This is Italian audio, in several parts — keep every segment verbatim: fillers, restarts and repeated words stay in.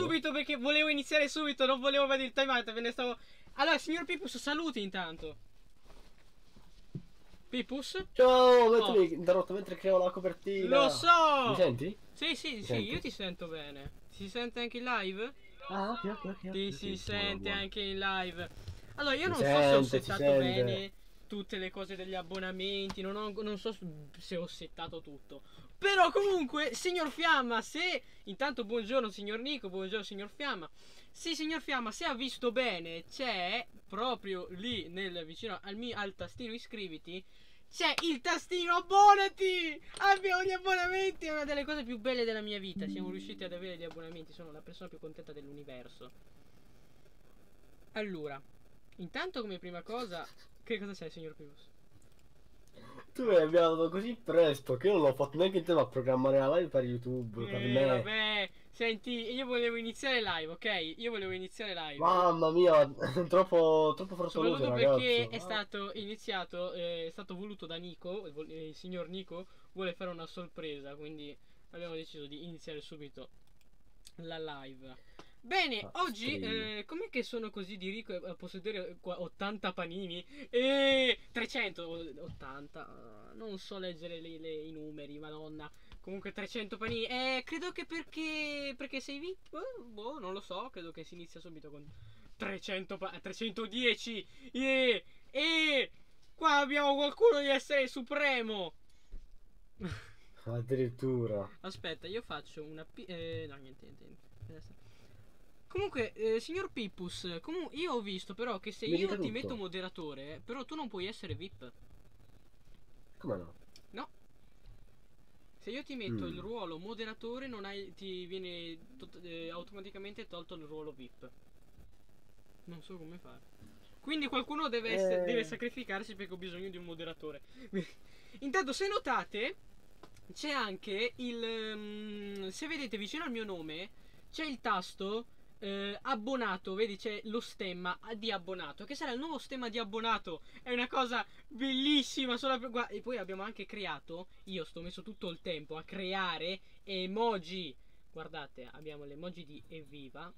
subito perché volevo iniziare subito, non volevo vedere il timeout, ve ne stavo... Allora, signor Pipus, saluti intanto. Pipus? Ciao, mentre Oh. mi hai interrotto mentre creavo la copertina. Lo so! Mi senti? Sì, sì, Mi sì, senti? io ti sento bene. Si sente anche in live? Ah, ok, ok, ok. Ti ok, si ok, buono, sente buono. anche in live. Allora, io Si non so se ho sente, si settato sente. bene tutte le cose degli abbonamenti, non, ho- non so se ho settato tutto. Però comunque, signor Fiamma, se... Intanto buongiorno signor Nico, buongiorno signor Fiamma. Sì, signor Fiamma, se ha visto bene, c'è proprio lì, nel, vicino al, mio, al tastino iscriviti, c'è il tastino abbonati! Abbiamo gli abbonamenti! È una delle cose più belle della mia vita. Siamo riusciti ad avere gli abbonamenti. Sono la persona più contenta dell'universo. Allora, intanto come prima cosa, che cosa c'è, signor Pivos? Tu mi hai avviato così presto che io non l'ho fatto neanche in tempo a programmare la live per YouTube, per Eh, me. vabbè, senti, io volevo iniziare live, ok? Io volevo iniziare live. Mamma mia, troppo, troppo frettoloso, Soprattutto perché ragazzo. è stato iniziato, eh, è stato voluto da Nico, il, vol- eh, il signor Nico vuole fare una sorpresa, quindi abbiamo deciso di iniziare subito la live. Bene, Ah, oggi, stream. eh, com'è che sono così di ricco a possedere qua ottanta panini? E trecento, ottanta, ah, non so leggere le- le- i numeri, madonna. Comunque trecento panini. Eh, credo che perché, perché sei V I P? Boh, non lo so, credo che si inizia subito con trecento pa- trecentodieci. E, e qua abbiamo qualcuno di essere supremo. Addirittura. Aspetta, io faccio una pi- eh, no, niente, niente, niente. Comunque, eh, signor Pippus, comu- io ho visto però che se Mi io dica ti metto tutto. moderatore, però tu non puoi essere V I P. Come no? No. Se io ti metto il Mm. ruolo moderatore, non hai, ti viene tot- eh, automaticamente tolto il ruolo V I P. Non so come fare. Quindi qualcuno deve, essere, deve Eh... sacrificarsi perché ho bisogno di un moderatore. Intanto, se notate, c'è anche il... um, se vedete vicino al mio nome, c'è il tasto eh, abbonato, vedi c'è lo stemma di abbonato, che sarà il nuovo stemma di abbonato. È una cosa bellissima. Solo per, guarda, e poi abbiamo anche creato, io sto messo tutto il tempo a creare emoji. Guardate, abbiamo l'emoji di evviva.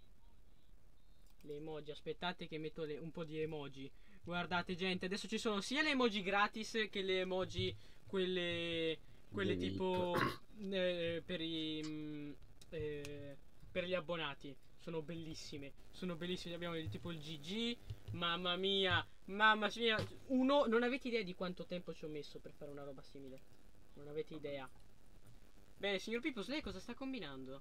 Le emoji, aspettate che metto le, un po' di emoji. Guardate gente, adesso ci sono sia le emoji gratis che le emoji quelle quelle Devi... tipo eh, per i mm, eh, per gli abbonati. Sono bellissime, sono bellissime. Abbiamo il, tipo il G G. Mamma mia, mamma mia. Uno, non avete idea di quanto tempo ci ho messo per fare una roba simile. Non avete idea. Bene, signor Pipos, lei cosa sta combinando?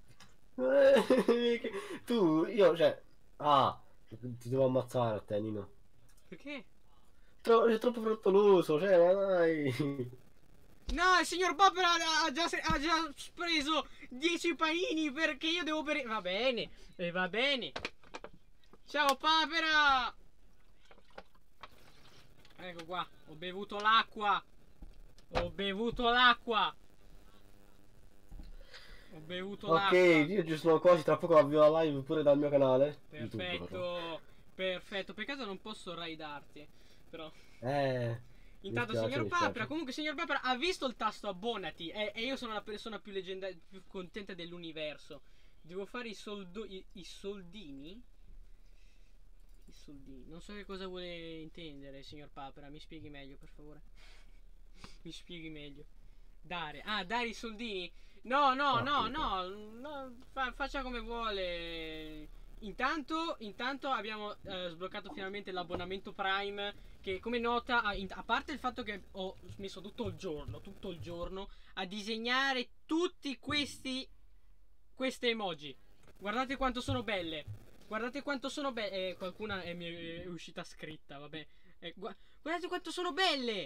tu, io, cioè... Ah, ti devo ammazzare a te, Nino. Perché? Tro- è troppo frettoloso, cioè, ma dai. No, il signor Papera ha già, ha già preso dieci panini perché io devo bere... Va bene, e va bene. Ciao Papera! Ecco qua, ho bevuto l'acqua. Ho bevuto l'acqua. Ho bevuto Ok, l'acqua. io ci sono quasi, tra poco avvio la live pure dal mio canale. YouTube, però. Perfetto, perfetto. Per caso non posso raidarti, però... Eh, mi Intanto spiace, signor mi Papera, spiace. comunque signor Papera ha visto il tasto abbonati e, e io sono la persona più leggendaria, più contenta dell'universo. Devo fare i, soldo, i, i soldini? I soldini. Non so che cosa vuole intendere signor Papera, mi spieghi meglio per favore. Mi spieghi meglio. Dare, ah, dare i soldini? No, no, Ah, no, appunto. no, no fa, faccia come vuole. Intanto, intanto abbiamo eh, sbloccato finalmente l'abbonamento Prime. Che come nota, a, in- a parte il fatto che ho messo tutto il giorno, tutto il giorno a disegnare tutti questi queste emoji. Guardate quanto sono belle. Guardate quanto sono belle. Eh, qualcuna è, mi è uscita scritta, vabbè. Eh, gu guardate quanto sono belle.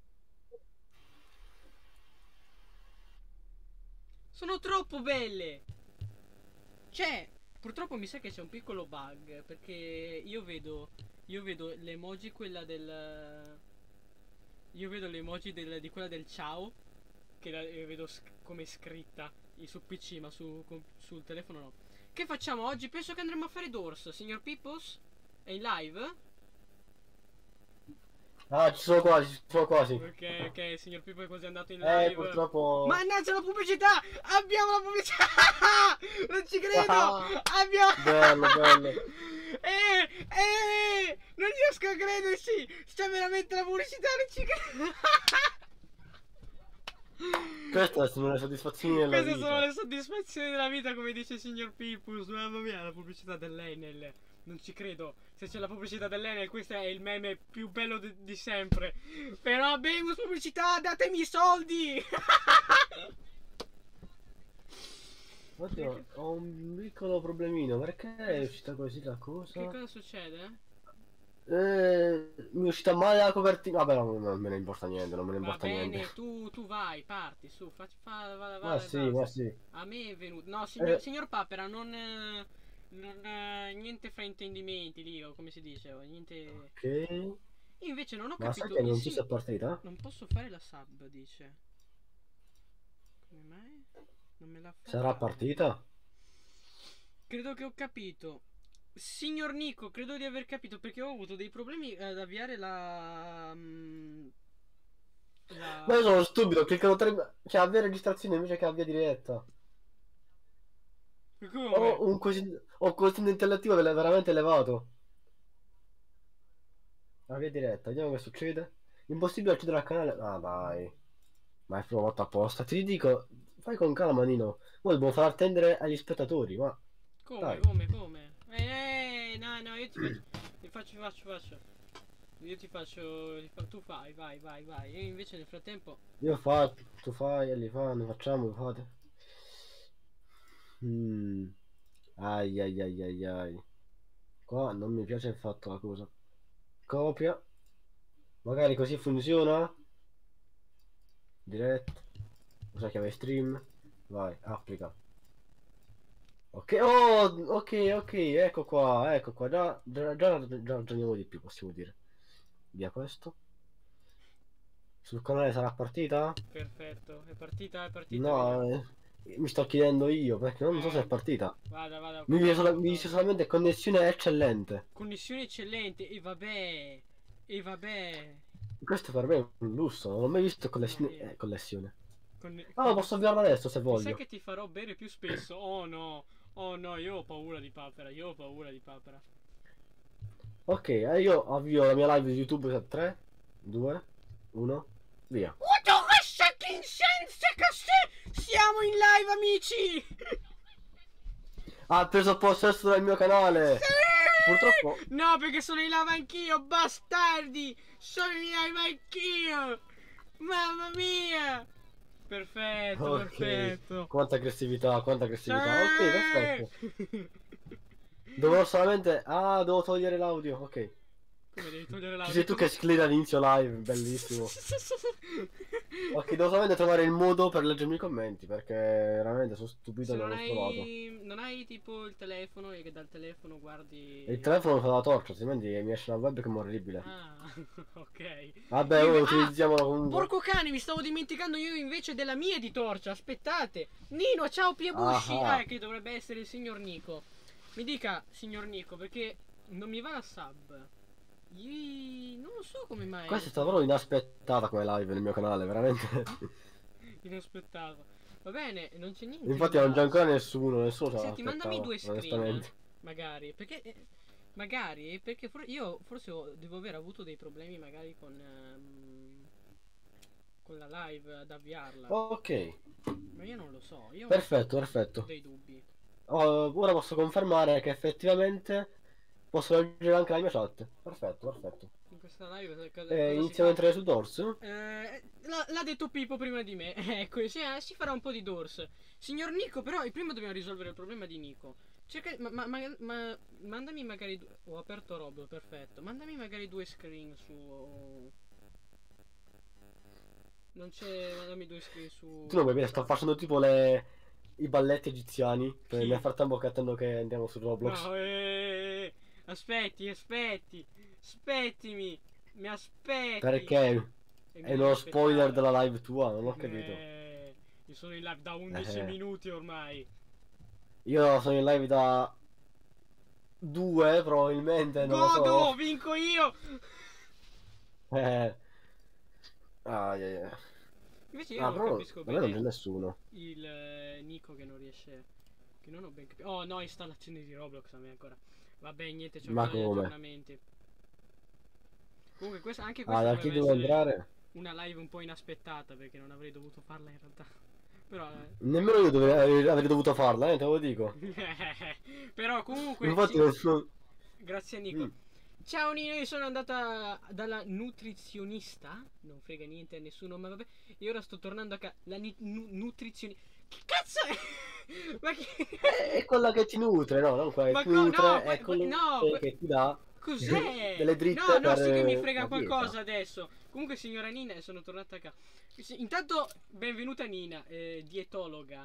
Sono troppo belle. Cioè, purtroppo mi sa che c'è un piccolo bug. Perché io vedo. Io vedo l'emoji quella del. Io vedo l'emoji del, di quella del ciao. Che la eh, vedo sc come scritta su P C, ma su, con, sul telefono no. Che facciamo oggi? Penso che andremo a fare Doors, signor Pippos? È in live? Ah, ci sono quasi, ci sono quasi. Ok, ok, signor Pippo è quasi andato in Eh, live. purtroppo... Mannaggia la pubblicità! Abbiamo la pubblicità! Non ci credo! Ah, Abbiamo... bello, bello. Eh, eh, non riesco a crederci! C'è veramente la pubblicità, non ci credo! Queste sono le soddisfazioni della Queste sono vita. le soddisfazioni della vita, come dice il signor Pippus. Mamma mia, la pubblicità dell'Enel. Non ci credo. Se c'è la pubblicità dell'Enel, questo è il meme più bello di, di sempre. Però Bemus pubblicità, datemi i soldi! Oddio, ho un piccolo problemino. Perché è uscita così la Che cosa? cosa succede? Eh, mi è uscita male la copertina. Vabbè, no, non me ne importa niente, non me ne Va importa bene, niente. tu, tu vai, parti, su, facci, fa, va, Ma va, sì, va. ma sì. A me è venuto... No, signor, Eh, signor Papera, non... eh, non eh, niente fraintendimenti lì, o come si dice, o niente... ok. Io invece non ho Ma sai capito... che il non ci sig- sia partita? Non posso fare la sub, dice. Come mai? Non me la fa Sarà fare. partita? Credo che ho capito. Signor Nico, credo di aver capito perché ho avuto dei problemi eh, ad avviare la... mm, Ma io la... sono stupido, cliccano tre... Cioè, avvia registrazione invece che avvia diretta. Come? Ho un quotient- ho un quoziente intellettivo vele- veramente elevato. Avvia diretta, vediamo che succede. Impossibile accedere al canale. Ah, dai. Ma è provato apposta. Ti dico, fai con calma, Nino. Poi dobbiamo far attendere agli spettatori, ma... Come, Dai. come, come? Eh, eh, no, no, io ti faccio... Ti faccio, faccio, faccio. Io ti faccio... ti fa- Tu fai, vai, vai, vai. Io invece nel frattempo... Io faccio, tu fai, li fanno, facciamo, fate. Mm. Ai ai ai ai ai. Qua non mi piace il fatto la cosa. Copia. Magari così funziona. Direct. Usa chiave stream. Vai, applica. Ok, oh, ok, ok, ecco qua, ecco qua. Già, già, già, già ragioniamo di più, possiamo dire. Via questo. Sul canale sarà partita? Perfetto, è partita, è partita, vediamo. No, eh, mi sto chiedendo io perché non so se è Eh, partita. vada, vada, Mi dice, sola- controllo, mi dice controllo. solamente connessione eccellente. Connessione eccellente, e vabbè, e vabbè. Questo per me è un lusso, non ho mai visto Mamma connessione. mia. Eh, connessione. Conne- Ah, lo conne- posso avviarlo adesso se Mi sa voglio. che ti farò bere più spesso. Oh no, oh no, io ho paura di papera, io ho paura di papera. Ok, eh, io avvio la mia live di YouTube per tre, due, uno, via. What the fucking sense che siamo in live, amici! Ha preso possesso del mio canale. Sì! Purtroppo. No, perché sono in live anch'io, bastardi! Sono in live anch'io! Mamma mia! Perfetto, Ok, perfetto. quanta aggressività, quanta aggressività. Ok, perfetto. Sì! Dovevo solamente... Ah, devo togliere l'audio, ok. Come devi togliere Ci l'audio? sei tu che scrivi all'inizio live, bellissimo. Ok, devo solamente trovare il modo per leggermi i commenti, perché veramente sono stupito Se e non non l'ho trovato. hai, non hai tipo il telefono e che dal telefono guardi... E il telefono fa la torcia, altrimenti mi esce una webcam orribile. Ah, ok. Vabbè, Io- ora ah, utilizziamolo comunque. porco cane, mi stavo dimenticando io invece della mia di torcia. Aspettate. Nino, ciao Piebushi. Ah, Ah, che dovrebbe essere il signor Nico. Mi dica, signor Nico, perché non mi va la sub. Ii- Non lo so come mai. Questa è stata proprio inaspettata come live nel mio canale, veramente. Inaspettato. Va bene, non c'è niente. Infatti in non c'è ancora basso. nessuno, nessuno se Senti, mandami l'aspettava, due screen. onestamente. Magari, perché... eh, magari, perché for- io forse ho- devo aver avuto dei problemi magari con... ehm, con la live ad avviarla. Ok, Ma io non lo so, io perfetto, ho perfetto. dei dubbi. Oh, ora posso confermare che effettivamente posso leggere anche la mia chat. Perfetto, perfetto. In questa live cosa, cosa Eh, si iniziamo a fa? entrare su Doors? Eh, l'ha, l'ha detto Pippo prima di me. Ecco, si, eh, si farà un po' di Doors. Signor Nico, però, prima dobbiamo risolvere il problema di Nico. Cerca, ma, ma, ma- ma- mandami magari... du- Ho aperto Rob, perfetto. Mandami magari due screen su... Non c'è... Mandami due screen su... Tu non mi vedi, sto facendo tipo le... i balletti egiziani. Per Chi? nel frattempo che attendo che andiamo su Roblox. No, eh, aspetti, aspetti. Aspettimi. Mi aspetti. Perché? E mi È devi uno spoiler aspettare. della live tua, non ho capito. Eh, io sono in live da undici Eh. minuti ormai. Io sono in live da due probabilmente, non lo Godo, so. vinco io. Eh. Ah, yeah, yeah. Invece io Ah, non però capisco da me non c'è bene nessuno. il eh, Nico che non riesce. Che non ho ben capito. Oh no, installazione di Roblox a me ancora. Vabbè, niente, c'ho Ma ancora gli come? aggiornamenti. Comunque questa, anche Ah, questa da chi doveva devo essere andare? una live un po' inaspettata perché non avrei dovuto farla in realtà. Però, Nemmeno io dovrei, avrei dovuto farla, eh, te lo dico. eh. Però comunque, Infatti sì, nessuno... grazie a Nico. Mm. Ciao Nino, io sono andata dalla nutrizionista. Non frega niente a nessuno, ma vabbè. E ora sto tornando a casa. La ni- nu- nutrizionista. Che cazzo è? Ma che. È, è quella che ti nutre, no? Non quella che Ma ti co- no, nutre, è que- que- quello no, che, que- che ti dà cos'è? delle No, dritte no, per sì che mi eh, frega la dieta. qualcosa adesso. Comunque, signora Nina, sono tornata a casa. Sì, intanto, benvenuta Nina, eh, dietologa.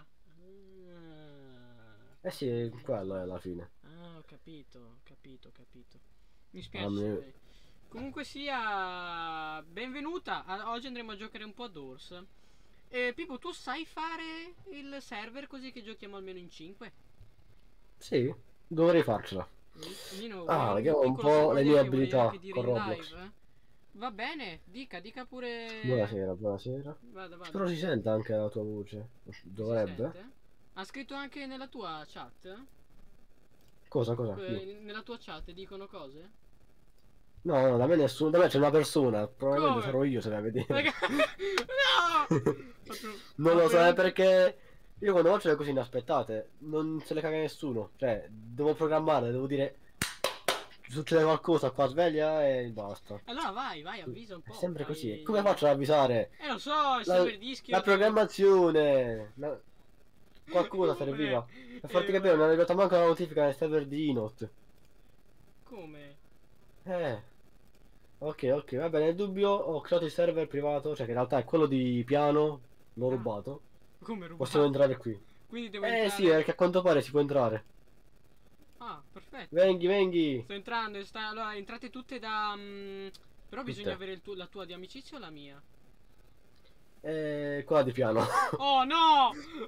Ah. Eh sì, quello è alla fine. Ah, ho capito, ho capito, ho capito. Mi Ah, spiace. me- signore. Comunque sia, benvenuta. Ah, oggi andremo a giocare un po' ad Ors. Eh, Pippo, tu sai fare il server così che giochiamo almeno in cinque? Sì, dovrei farcela. Nino, vuoi Ah, un vediamo un piccolo po' le saluto mie che volevi anche abilità dire con in Roblox. live? Va bene, dica, dica pure. Buonasera, buonasera. Vada, vada. Spero si senta anche la tua voce. Si Dovrebbe. sente? Ha scritto anche nella tua chat? Cosa, cosa? Chi? Eh, nella tua chat dicono cose? No, no, da me nessuno. Da me c'è una persona. Probabilmente Come? sarò io se la vedete. Raga- No! Fatto- Non lo so, fatto- è perché io quando faccio le cose inaspettate non se le caga nessuno. Cioè, devo programmare, devo dire succede qualcosa qua, sveglia e basta. Allora vai, vai, avvisa un È po'. sempre così. fai- Come faccio ad avvisare? Eh lo so, il La, server dischi. la programmazione. La- Qualcosa serviva. Per farti capire, non è arrivata manco la notifica nel server di Inot. Come? Eh. Ok, ok, va bene. Nel dubbio ho creato il server privato, cioè che in realtà è quello di piano. L'ho Ah. rubato. Come rubato? Possiamo entrare qui. Quindi devo Eh entrare. sì, perché a quanto pare si può entrare. Ah, perfetto. Venghi, venghi. Sto entrando, e sta... allora entrate tutte da. mm, Però bisogna Tutte. avere il tuo- la tua di amicizia o la mia? Eh, quella di piano. Oh no!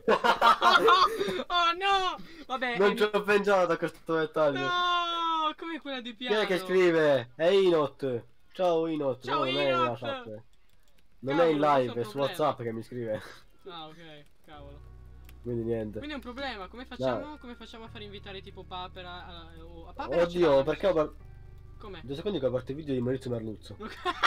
Oh no! Vabbè, Non eh, ci ho pensato a questo dettaglio. no! Come quella di Chi piano? è che scrive? È Inot. Ciao Inot. Ciao, No, non è nella Inot. chat. Non Cavolo, è in questo è live, un è su problema. WhatsApp che mi scrive. Ah, ok, cavolo. Quindi niente. Quindi è un problema, come facciamo? Come facciamo a far invitare tipo Papera a, o a Papera ce l'ha Oddio, la perché ho mia- par- Com'è? due secondi che ho aperto il video di Maurizio Merluzzo.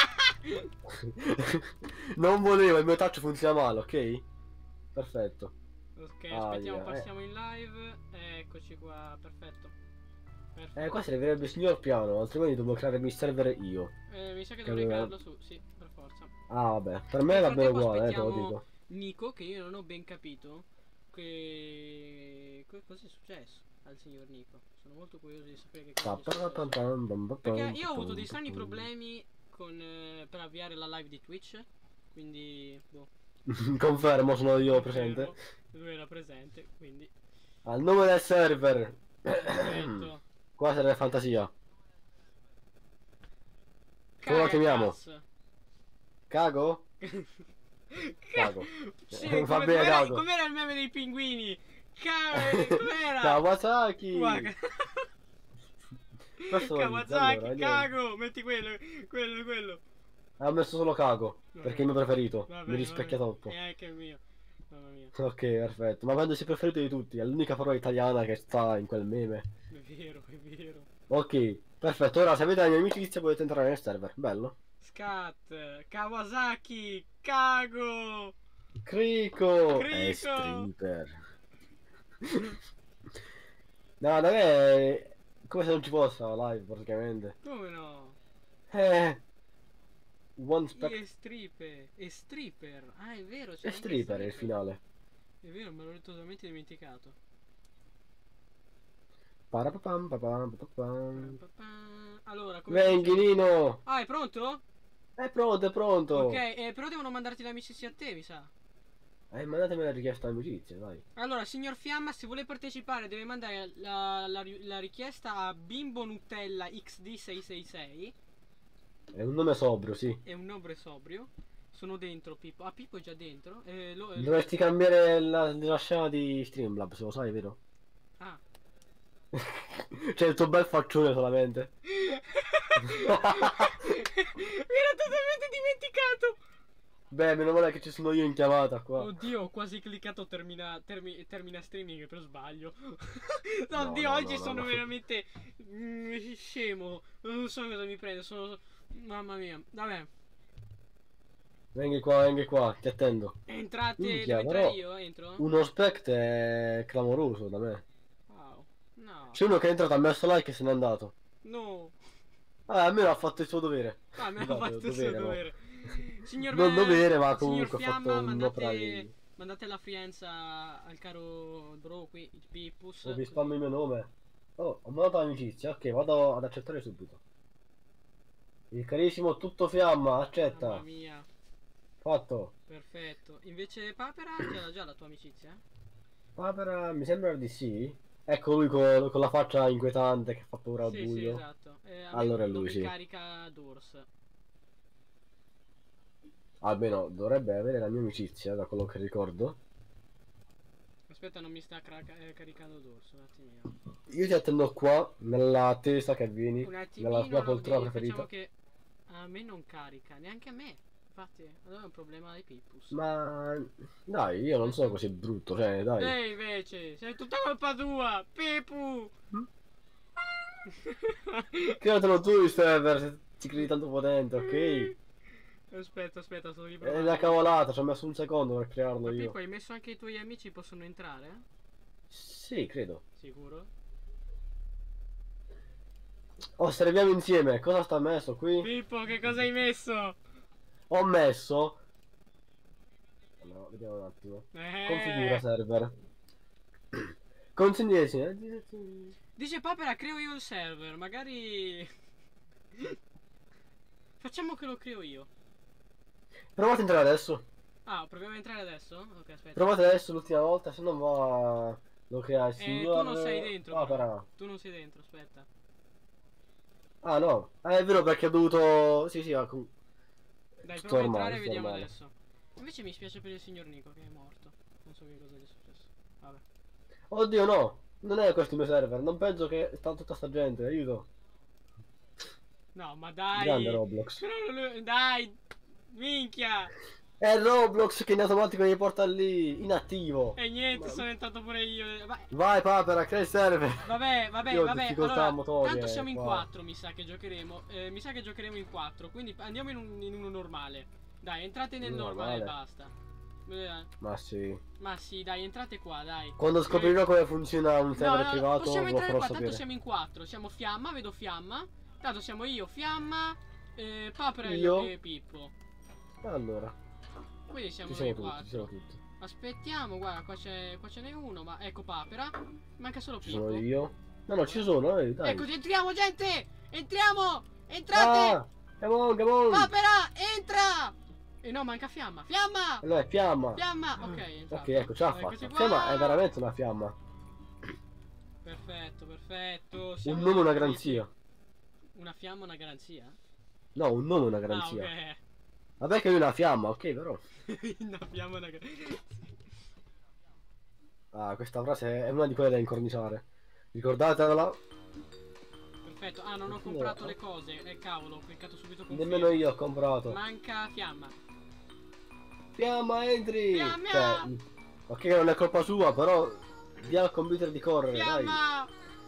Non volevo, il mio touch funziona male, ok? Perfetto. Ok, Ah, aspettiamo, yeah, eh. passiamo in live. Eccoci qua, perfetto. Perfetto. Eh, qua servirebbe il signor piano, altrimenti devo crearmi il server io. Eh, mi sa che Che dovrei aveva- crearlo su, sì, per forza. Ah, vabbè, per me Nel va bene frattempo uguale, eh, te lo aspettiamo dico. Nico, che io non ho ben capito. Che. que- Cosa è successo al signor Nico? Sono molto curioso di sapere che cosa è successo. Perché io ho avuto dei strani problemi con, eh, per avviare la live di Twitch. Quindi. Boh. Confermo, sono io confermo, presente. Lui era presente, quindi. Al nome del server. Perfetto. Qua serve fantasia. Come lo chiamiamo? Cagagas. Cago? Cago. Sì, Va come, bene, com'era, Cago. com'era il meme dei pinguini? Ca- com'era? Kawasaki. Guarda. Questo lo inizio, Kawasaki, allora, niente. cago, metti quello, quello, quello. Ha messo solo Cago, Va perché è il mio preferito. Va Mi bene, rispecchia va bene. troppo. E anche il mio. Mamma mia, Ok, perfetto. Ma quando si è preferito di tutti, è l'unica parola italiana che sta in quel meme. è vero, è vero. Ok, perfetto. Ora se avete la mia amicizia potete entrare nel server. Bello. Scat, Kawasaki, cago. Crico. Crico. È stripper. No, da me è come se non ci fosse la live praticamente. Come no? Eh. One Sì, spec. è stripper, è stripper. Ah, è vero, c'è È anche stripper è il finale. È vero, me l'ho totalmente dimenticato. Parapapam, papam, papam. Pa-pa-pa. Allora, come Venghi funziona? Nino. Ah, è pronto? È pronto, è pronto. Ok, eh, però devono mandarti l'amicizia a te, mi sa. Eh, mandatemi la richiesta d'amicizia, dai. Allora, signor Fiamma, se vuole partecipare deve mandare la, la ri- la richiesta a Bimbo Nutella X D sei sei sei. È un nome sobrio, sì. È un nome sobrio. Sono dentro Pippo. Ah, Pippo è già dentro. Eh, lo- eh, Dovresti cambiare la, la scena di Streamlabs, lo sai, vero? Ah. C'è il tuo bel faccione solamente. ero totalmente dimenticato. Beh, meno male che ci sono io in chiamata qua. Oddio, ho quasi cliccato termina, termi- termina streaming per sbaglio. No, No, oddio, no, oggi no, no, sono no. veramente mm, scemo. Non so cosa mi prende, sono... Mamma mia, vabbè. Vengi qua, vengi qua, ti attendo. Entrate, Minchia, devo entrare però io? Entro? uno spect è clamoroso da me. Wow, no, C'è uno che è entrato, ha messo like e se n'è andato. no. Ah, almeno ha fatto il suo dovere. Ah, me l'ha Scusate, fatto il suo dovere, no. dovere. Signor, Non dovere, ma signor comunque ha fatto Fiamma, un'opera mandate, di... mandate la frienza al caro bro qui, il Pippus. Oh, vi così. spammo il mio nome. Oh, ho mandato l'amicizia. Ok, vado ad accettare subito. Il carissimo tutto fiamma, Mamma accetta. mia, Fatto. perfetto. Invece Papera, ce l'ha già la tua amicizia? Papera, mi sembra di sì. Ecco lui con, con la faccia inquietante che fa paura al Sì, sì, buio. esatto. Eh, a me Allora è non lui, mi sì. carica Dors. Almeno dovrebbe avere la mia amicizia, da quello che ricordo. Aspetta, non mi sta craca- eh, caricando Dors, un attimino. Io ti attendo qua, nella attesa che vieni, Un nella attimino, tua poltrona Laudì, preferita. facciamo che a me non carica, neanche a me. Infatti, allora è un problema dei Pippus. Ma dai, io non sono così brutto, cioè, dai. Ehi, invece, sei tutta colpa tua, Pipu! Createlo tu il server se ci credi tanto potente, ok? Aspetta, aspetta, sto È riprovando. una cavolata, ci ho messo un secondo per crearlo Ma io. Pippo, hai messo anche i tuoi amici possono entrare? Sì, credo. Sicuro? Osserviamo insieme, cosa sta messo qui? Pippo, che cosa hai messo? Ho messo... No, vediamo un attimo. Eh. Configura server. Consigliesi, eh? Dice Papera, creo io il server, magari... Facciamo che lo creo io. Provate a entrare adesso. Ah, proviamo a entrare adesso? Ok, aspetta. Provate adesso l'ultima volta, se non va... Lo crea il Eh, signor... tu non sei dentro, Ah, però. però. Tu non sei dentro, aspetta. Ah, no. Ah, è vero perché ho dovuto... Sì, sì, ha... Dai, Tutto prova a normale, entrare e tutto vediamo normale. adesso. Invece mi spiace per il signor Nico che è morto. Non so che cosa gli è successo. Vabbè. Oddio, no. Non è questo il mio server. Non penso che sta tutta sta gente. Aiuto. No, ma dai. Grande Roblox. Però lui- dai. Minchia. È Roblox che in automatico mi porta lì. Inattivo. E niente, Ma- sono entrato pure io. Va- Vai, papera, crea il server. Vabbè, vabbè, Io ho vabbè. difficoltà Allora, motorie tanto siamo in qua. quattro, mi sa che giocheremo. Eh, mi sa che giocheremo in quattro. Quindi andiamo in, un- in uno normale. Dai, entrate nel normale, Normale. basta. Eh, Ma sì. Ma sì, dai, entrate qua, dai. Quando scoprirò come funziona un No, server no, privato, possiamo lo entrare farò qua, tanto sapere. siamo in quattro. Siamo Fiamma, vedo Fiamma. Tanto siamo io, Fiamma, eh, Paprello Io? e Pippo. Allora, Quindi siamo ci noi siamo tutti, ci siamo quattro. tutti. Aspettiamo, guarda, qua c'è qua ce n'è uno, ma ecco Papera. Manca solo Ci Pippo. sono io. No, no, ci sono, eh, dai. Ecco, entriamo, gente! Entriamo! Entrate! Ah, come on, come on. Papera, entra! E no, manca Fiamma. Fiamma! Allora, è fiamma. Fiamma! Ok, è entrato. Ok, ecco, ce l'ha Eccoci fatta. qua. Fiamma è veramente una fiamma. Perfetto, perfetto. Un Siamo nome, una puliti. garanzia. Una fiamma, una garanzia? No, un nome, una garanzia. Ah, ok. Vabbè che lui è una fiamma, ok, però. Una fiamma, una garanzia. Ah, questa frase è una di quelle da incorniciare. Ricordatela. Perfetto. Ah, non ho comprato le cose. Eh, cavolo, ho cliccato subito con Nemmeno io ho comprato. Manca fiamma. Fiamma, entri! Fiamma! Cioè, ok che non è colpa sua, però dia al computer di correre, dai. Fiamma!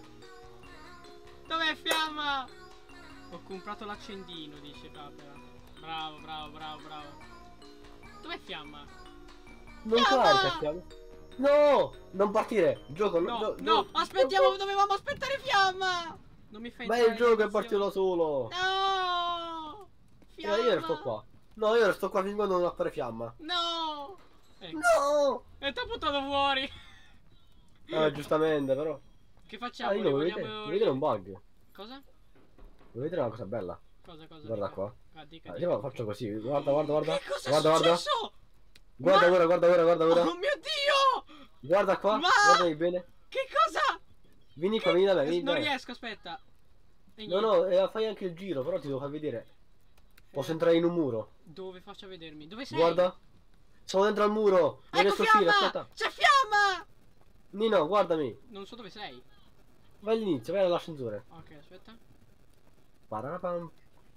Dov'è fiamma? Ho comprato l'accendino, dice Papera. Bravo, bravo, bravo, bravo. Dov'è fiamma? Non Fiamma! carica, fiamma. No! Non partire! Gioco, No, no, no, aspettiamo, dovevamo aspettare fiamma! Non mi fai Ma è entrare il gioco è in partito da solo! No! Eh, Fiamma! io resto qua. No, io resto qua fin quando non appare fiamma. No! Ecco. No! E t'ho buttato fuori! Eh, giustamente, però. Che facciamo? Ah, io devo Vogliamo- vedere, devo vedere un bug. Cosa? Devo vedere una cosa bella. Cosa, cosa? Guarda dica? qua. Ah, dica, Ah, dica. io faccio così. Guarda, guarda, guarda. Che cosa Guarda, è guarda. successo? Guarda, Ma- guarda, guarda, guarda, guarda, guarda. Oh mio Dio! Guarda qua. Ma- Guardami bene. Che cosa? Vieni qua, vieni da me, vieni da Non me. riesco, aspetta. E No, niente. no, eh, fai anche il giro, però ti devo far vedere. Posso entrare in un muro. Dove faccio a vedermi? Dove sei? Guarda. Sono dentro al muro. Devi Ecco soffrire, fiamma! aspetta. C'è fiamma! Nino, guardami. Non so dove sei. Vai all'inizio, vai all'ascensore. Ok, aspetta. Parapam.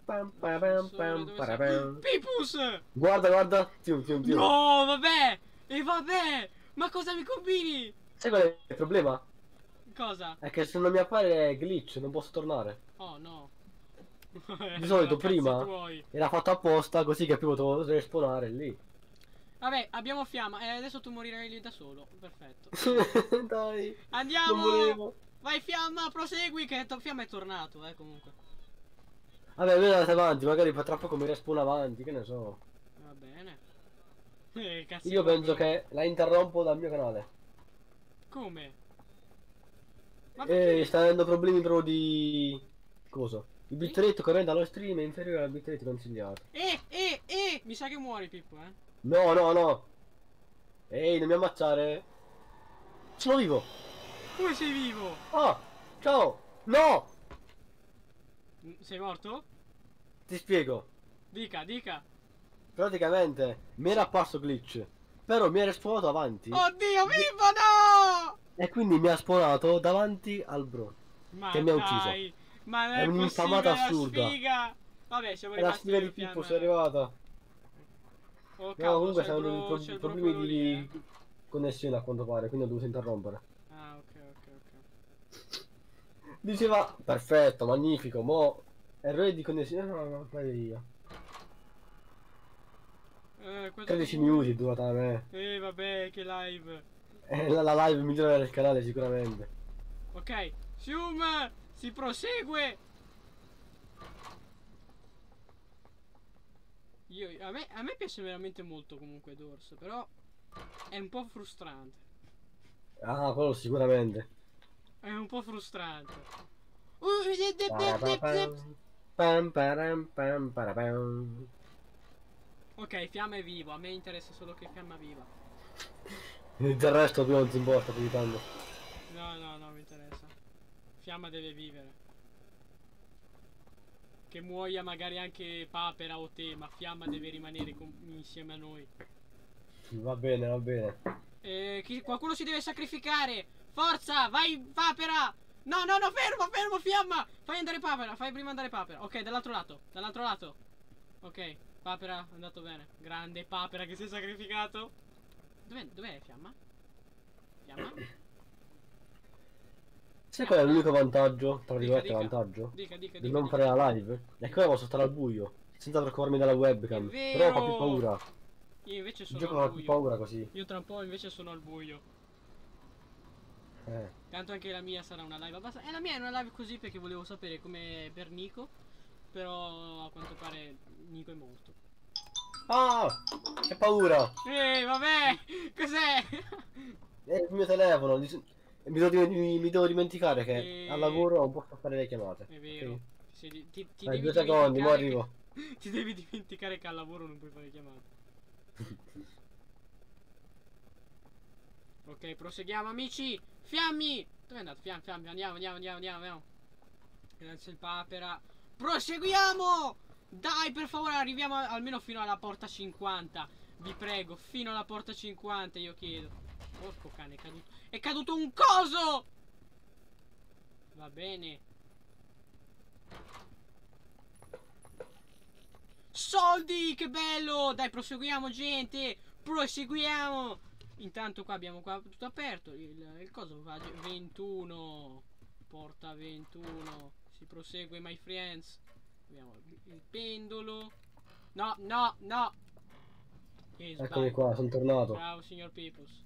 Pam, parapam, pam, Dove sei? parapam. Pipus! Guarda, guarda. Tium, tium, tium. No, vabbè! E vabbè! Ma cosa mi combini? Sai qual è il problema? Cosa? È che se non mi appare glitch non posso tornare. Oh no. Di solito Cazzi prima tuoi. era fatto apposta così che prima dovevo respawnare lì. Vabbè, abbiamo fiamma. E adesso tu morirai lì da solo. Perfetto. Dai, non Andiamo! volevo. Vai fiamma, prosegui che to- fiamma è tornato, eh, comunque. Vabbè, voi andate avanti, magari fa tra poco mi respawn avanti, che ne so. Va bene. Eh, cazzi Io tuoi. penso che la interrompo dal mio canale. Come? Ma E perché? sta avendo problemi proprio di... Cosa? Il bitrate corrente allo stream è inferiore al bitrate consigliato. Eh, eh, eh! Mi sa che muori, Pippo, eh. No, no, no. Ehi, non mi ammazzare. Sono vivo. Come sei vivo? Ah, ciao. No, Mm, Sei morto? ti spiego. Dica, dica. Praticamente mi era apparso glitch, però mi era spawnato avanti Oddio, vivo, no! e quindi mi ha spawnato davanti al bro. Ma Che mi ha ucciso. dai, ma non È è un'infamata possibile, la assurda. sfiga. Vabbè, siamo È la rimasti sfida io di e Fiamma. Pippo, sei arrivata. Oh No, cavolo, comunque c'è il stanno dei bro, pro- c'è il bro problemi quello di lì, eh. connessione a quanto pare, quindi ho dovuto interrompere. Ah, ok, ok, ok. Diceva, perfetto, magnifico, mo errore di connessione, no, no, vai via. Eh, questo tredici pure. minuti è durata a me. Eh, vabbè, che live. È la, la live migliore del canale sicuramente. Ok, Sium, si prosegue. Io, a me, a me piace veramente molto comunque Doors, però è un po' frustrante. Ah, quello sicuramente. È un po' frustrante. Uh, zip, zip, zip, zip, zip. Pam, param, pam, parapam. Ok, Fiamma è vivo, a me interessa solo che Fiamma viva. Del resto prima non ti importa più di tanto. No, no, no, mi interessa. Fiamma deve vivere. Che muoia magari anche Papera o te, ma Fiamma deve rimanere con- insieme a noi. Va bene, va bene. Eh, chi- qualcuno si deve sacrificare. Forza, vai Papera. No, no, no, fermo, fermo, Fiamma. Fai andare Papera, fai prima andare Papera. Ok, dall'altro lato, dall'altro lato. Ok, Papera, è andato bene. Grande Papera che si è sacrificato. Dov'è, dov'è Fiamma? Fiamma? Sai qual è l'unico vantaggio, tra Dica, virgolette dica. vantaggio, Dica, dica, di dica, non dica. fare la live? È che ora posso stare al buio, senza preoccuparmi della webcam. È vero! Però fa più paura. Io invece Il sono gioco al fa più buio. paura così. Io tra un po' invece sono al buio. Eh. Tanto anche la mia sarà una live abbastanza. E la mia è una live così perché volevo sapere come per Nico. Però a quanto pare Nico è morto. Ah! Che paura! Ehi, vabbè! Cos'è? È il mio telefono. dis- Mi devo, mi- mi devo dimenticare che E- al lavoro non posso fare le chiamate. È vero. Ok? Ti, sei- ti, ti Dai, devi due secondi, mo dimenticare arrivo. che- Ti devi dimenticare che al lavoro non puoi fare chiamate. Ok, proseguiamo amici. Fiammi! Dove è andato? Fiammi, fiammi, andiamo, andiamo, andiamo, andiamo, andiamo. Grazie il papera. Proseguiamo! Dai, per favore, arriviamo a- almeno fino alla porta cinquanta. Vi prego, fino alla porta cinquanta, io chiedo. Porco cane, è caduto. È caduto un coso! Va bene. Soldi, che bello! Dai, proseguiamo, gente. Proseguiamo. Intanto qua abbiamo qua tutto aperto. Il, il coso va ventuno. Porta ventuno. Si prosegue, my friends. Abbiamo il, il pendolo. No, no, no. Che Eccomi sbaglio. qua, sono tornato. Ciao, signor Pipus.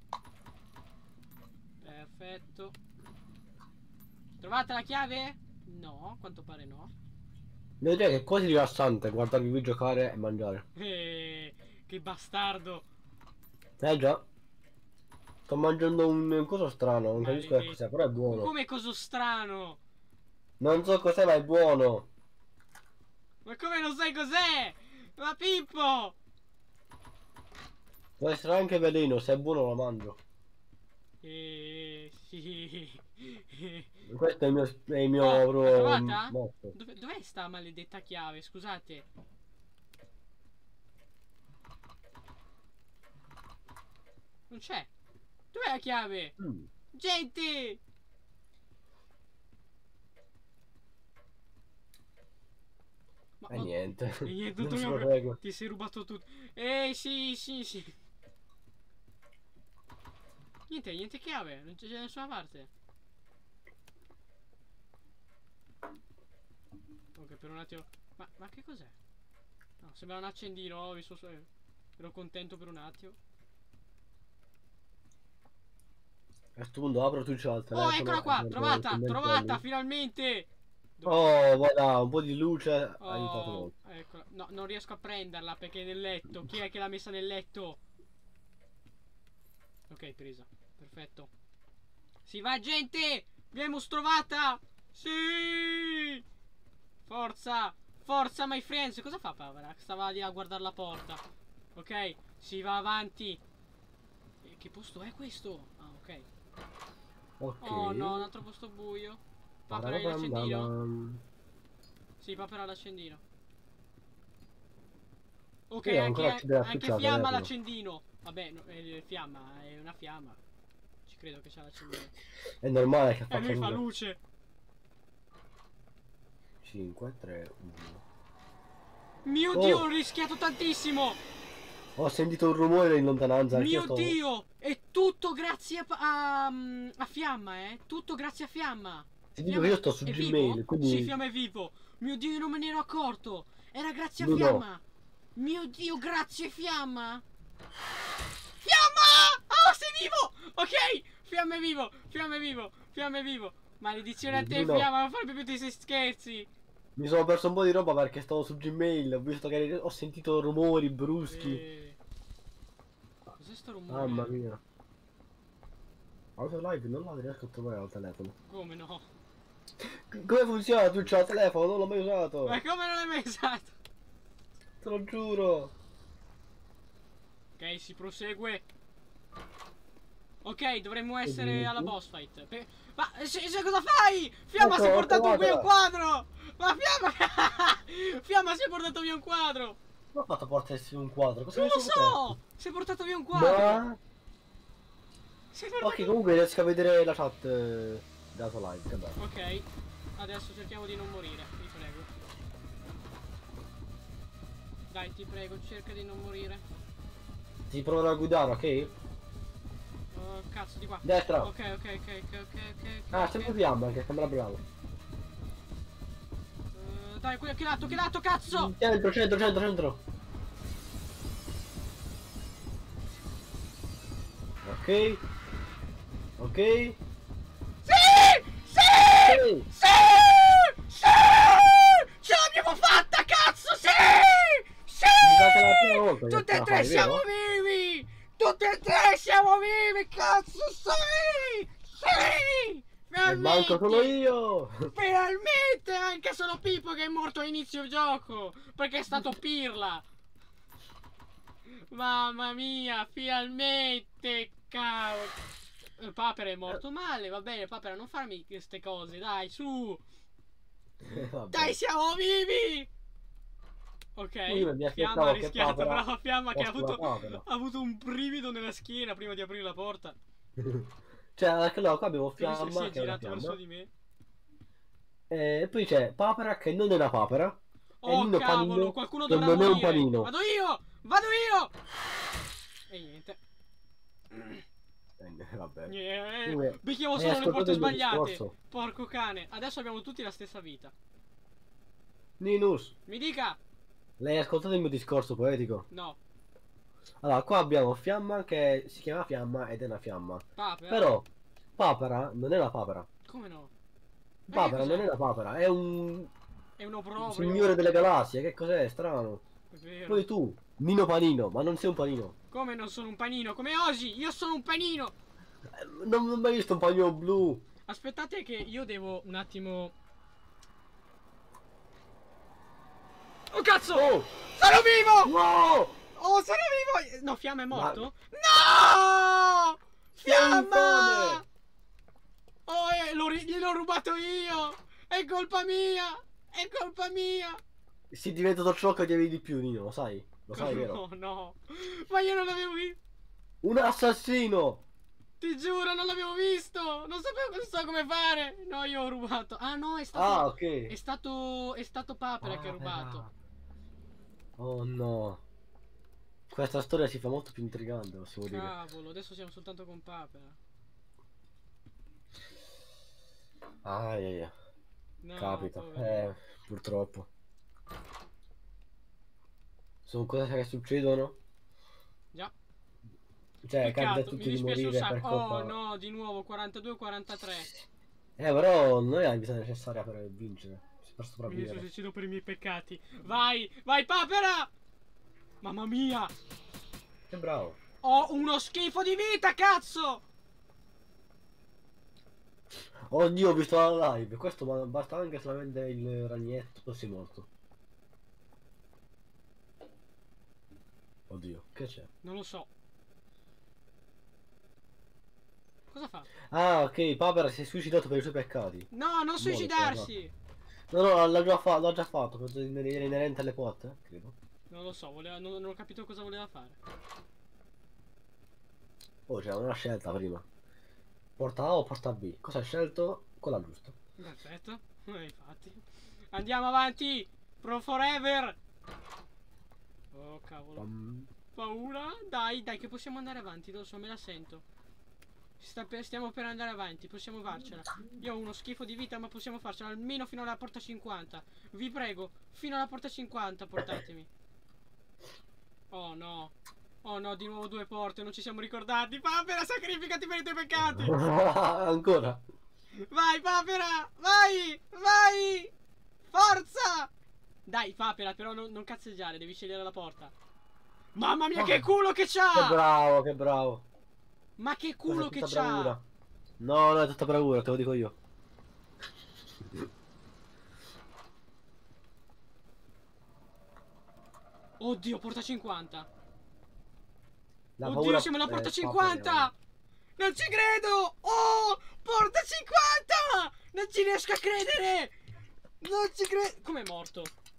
Perfetto. Trovate la chiave? No, a quanto pare no. Devo dire che è quasi rilassante guardarvi qui giocare e mangiare. Eh, che bastardo. Eh già. Sto mangiando un, un coso strano, non capisco che Maledetto. cos'è, però è buono. Come coso strano. Non so cos'è, ma è buono. Ma come non sai cos'è? Ma Pippo! Può essere anche veleno, se è buono lo mangio. Eh, sì. Questo è il mio, è il mio Oh, l'hai proprio trovata? motto. Dove, dov'è sta maledetta chiave? Scusate. Non c'è. Dov'è la chiave? Mm. Gente! Ma, E ma- niente. e niente, Non tutto si mio- prosegue. Ti sei rubato tutto. Eh sì, sì, sì. Niente, niente chiave, non c'è da nessuna parte. Ok, per un attimo. Ma, ma che cos'è? No, sembra un accendino, ho visto. so- Ero contento per un attimo. A questo punto apro Twitch al Oh, telefono eccola e qua, guardo i trovata, trovata, commenti. finalmente. Dov'è? Oh, voilà, un po' di luce ha aiutato Oh, molto. eccola. No, non riesco a prenderla perché è nel letto. Chi è che l'ha messa nel letto? Ok, presa. Perfetto. Si va, gente! Abbiamo trovata! Sì! Forza! Forza, my friends! Cosa fa Pavara? Stava lì a guardare la porta. Ok, si va avanti. E che posto è questo? Ah, ok. Ok. Oh no, un altro posto buio. Papera hai Parapapam, l'accendino? bam. Sì, papera ha l'accendino. Ok, Io devo ancora anche, accedere a Twitch anche al fiamma telefono. l'accendino. Vabbè, no, è fiamma, è una fiamma. Ci credo che c'ha l'accendino. È normale che E faccia lui fa luce. luce. cinque, tre, uno. Mio Oh, Dio, ho rischiato tantissimo. ho sentito un rumore in lontananza. Anch'io Mio sto. Dio, è tutto grazie a, a, a fiamma, eh. Tutto grazie a fiamma. Ti dico che Fiamma io sto su è Gmail, vivo? Sì, quindi. fiamma è vivo. Mio Dio, io non me ne ero accorto. Era grazie a Lui no. fiamma. Mio Dio, grazie fiamma. Fiamma! Oh, sei vivo! Ok, fiamma è vivo, fiamma è vivo, fiamma è vivo. Maledizione a te, Lui no. fiamma, non fare più tutti questi scherzi. Mi sono perso un po' di roba perché stavo su Gmail. Ho visto che ho sentito rumori bruschi. Eh, Cos'è sto rumore? Mamma mia. Auto live non la riesco a trovare al telefono. Come no? Come funziona Twitch al telefono? Non l'ho mai usato. Ma come non l'hai mai usato? Te lo giuro. Ok, si prosegue. Ok, dovremmo essere alla boss fight. Pe- Ma se, se cosa fai? Fiamma Ecco, si è ho portato via un trovatela. quadro! Ma Fiamma... Fiamma si è portato via un quadro! Come ho fatto a portarsi un quadro? Cosa Non mi lo sono so! Si è portato via un quadro! Ma... Si è portato... Ok, comunque riesco a vedere la chat eh, dato live, che bello. Ok, adesso cerchiamo di non morire, ti prego. Dai, ti prego, cerca di non morire. Ti provo a guidare, ok? Oh, cazzo, di qua. Destra. Ok, ok, ok, ok, ok, ok. Ah, ok. sempre fiamma, che sembra bravo. Eh, dai, qui, che lato, che lato, cazzo! Centro, centro, centro, centro. Ok. Ok. Sì! Sì! Sì. Sì! Sì! Ce l'abbiamo fatta, cazzo, sì! Sì! Mi sa che è la prima volta che Tutte ce e la tre fai, siamo vero? vivi! Tutte e tre siamo vivi, cazzo, sì! Sì! E manco solo Finalmente! io. Finalmente! Anche solo Pippo che è morto a inizio gioco! Perché è stato pirla! Mamma mia, finalmente! Cavolo! Eh, Papera è morto male, va bene, Papera, non farmi queste cose, dai, su! Vabbè. Dai, siamo vivi! Io Ok, mi Fiamma ha aspettavo che rischiato, Papera brava Fiamma che ha fosse una avuto, papera. ha avuto un brivido nella schiena prima di aprire la porta. Cioè, allora, qua abbiamo Ho visto che si fiamma, è che è una girato verso fiamma. di me. E poi c'è papera, che non è una papera. E Oh Nino cavolo, Panino, qualcuno che dovrà non è un morire. panino. Vado io, vado io! E niente. Eh, vabbè. Niente. Comunque, Becchiamo hai solo le ascoltato porte il mio sbagliate. discorso? Porco cane. Adesso abbiamo tutti la stessa vita. Ninus, Mi dica. lei ha ascoltato il mio discorso poetico? No. Allora, qua abbiamo fiamma che si chiama fiamma ed è una fiamma. Papera? Però, papera non è la papera. Come no? Eh, che Papera non cos'è? è la papera, è un È uno proprio. signore delle galassie. Che cos'è? Strano. È vero. Poi tu, Nino Panino, ma non sei un panino. Come non sono un panino? Come oggi? Io sono un panino! Eh, Non, non ho mai visto un panino blu. Aspettate che io devo un attimo... Oh cazzo! Oh! Sono vivo! No! Oh, sono vivo! No, Fiamma è morto? Ma- No! Sei infame! Fiamma! Oh, eh, l'ho ri- gliel'ho rubato io! È colpa mia! È colpa mia! Si è diventato ciò che avevi di più, Nino, lo sai? Lo sai, vero? No, no! Ma io non l'avevo visto! Un assassino! Ti giuro, non l'avevo visto! Non sapevo, non so come fare! No, io ho rubato. Ah no, è stato... Ah, È ok. stato... È stato Papera che ha rubato. Papera. Oh no. Questa storia si fa molto più intrigante, possiamo dire. Cavolo, adesso siamo soltanto con Papera. Ah, yeah, yeah. No, Capita. poverino. Eh, purtroppo. Sono cose che succedono. Già. Cioè, capita a Peccato, mi tutti di dispiace un morire per sacco. Oh colpa... no, di nuovo quarantadue quarantatré. Eh, però non è la vita necessaria per vincere. Per Mi sopravvivere. suicido per i miei peccati. Vai, vai Papera! Mamma mia! Che bravo. Ho uno schifo di vita, cazzo! Oddio, ho visto la live. Questo ma basta anche solamente il ragnetto. Sei morto. Oddio, che c'è? Non lo so. Cosa fa? Ah, ok, Papera si è suicidato per i suoi peccati. No, non Buono, suicidarsi! No, no, l'ha già, fa- l'ha già fatto. Penso di- Era inerente alle quote, eh, credo. Non lo so, voleva, non, non ho capito cosa voleva fare. Oh, c'era una scelta prima. Porta A o porta B? Cosa hai scelto? Quella giusta. Perfetto. Eh, infatti. Andiamo avanti! Pro forever! Oh, cavolo. Pam. Paura? Dai, dai, che possiamo andare avanti, lo so, me la sento. Sta per- stiamo per andare avanti, possiamo farcela. Io ho uno schifo di vita, ma possiamo farcela almeno fino alla porta cinquanta. Vi prego, fino alla porta cinquanta portatemi. Oh no. Oh no, di nuovo due porte, non ci siamo ricordati. Papera, sacrificati per i tuoi peccati. Ancora. Vai, Papera, vai, vai. Forza. Dai, Papera, però non, non cazzeggiare, devi scegliere la porta. Mamma mia, che culo che Che c'ha. bravo, che bravo. Ma che Questa culo è che tutta c'ha. bravura. No, no, è tutta bravura, te lo dico io. Oddio, porta cinquanta. La Oddio, paura siamo alla porta eh, cinquanta! Non ci credo! Oh! Porta cinquanta! Non ci riesco a credere! Non ci credo! Com'è morto?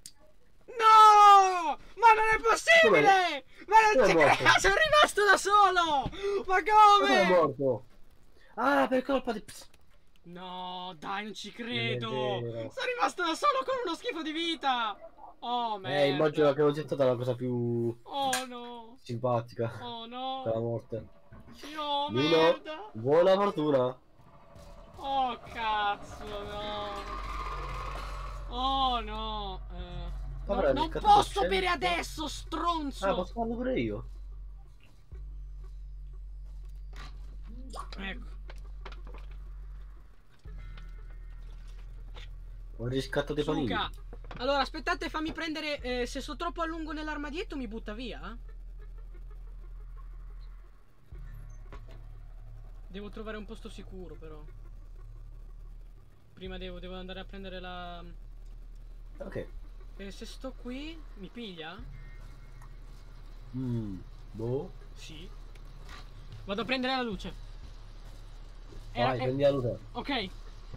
No! Ma non è possibile! Ma non Come ci è morto? credo! Sono rimasto da solo! Ma Come è come? morto? Ah, per colpa di... Psst. No, dai, non ci Non è credo! vero. Sono rimasto da solo con uno schifo di vita! Oh, Eh, immagino merda! che non sia stata la cosa più Oh, no! simpatica. Oh, Per la no! morte. Oh, Nino, merda! buona fortuna. Oh cazzo no. Oh no. Eh, no, Vabbè, non riscattato posso cento. bere adesso, Ah, stronzo. posso farlo pure io. Ecco. Ho riscattato i panini. Suca. Allora aspettate, fammi prendere eh, se sto troppo a lungo nell'armadietto mi butta via. Devo trovare un posto sicuro però. Prima devo, devo andare a prendere la... Ok. Eh, se sto qui mi piglia? Mm, boh. Sì. Vado a prendere la luce. Vai, Era- eh, prendi la luce. Ok.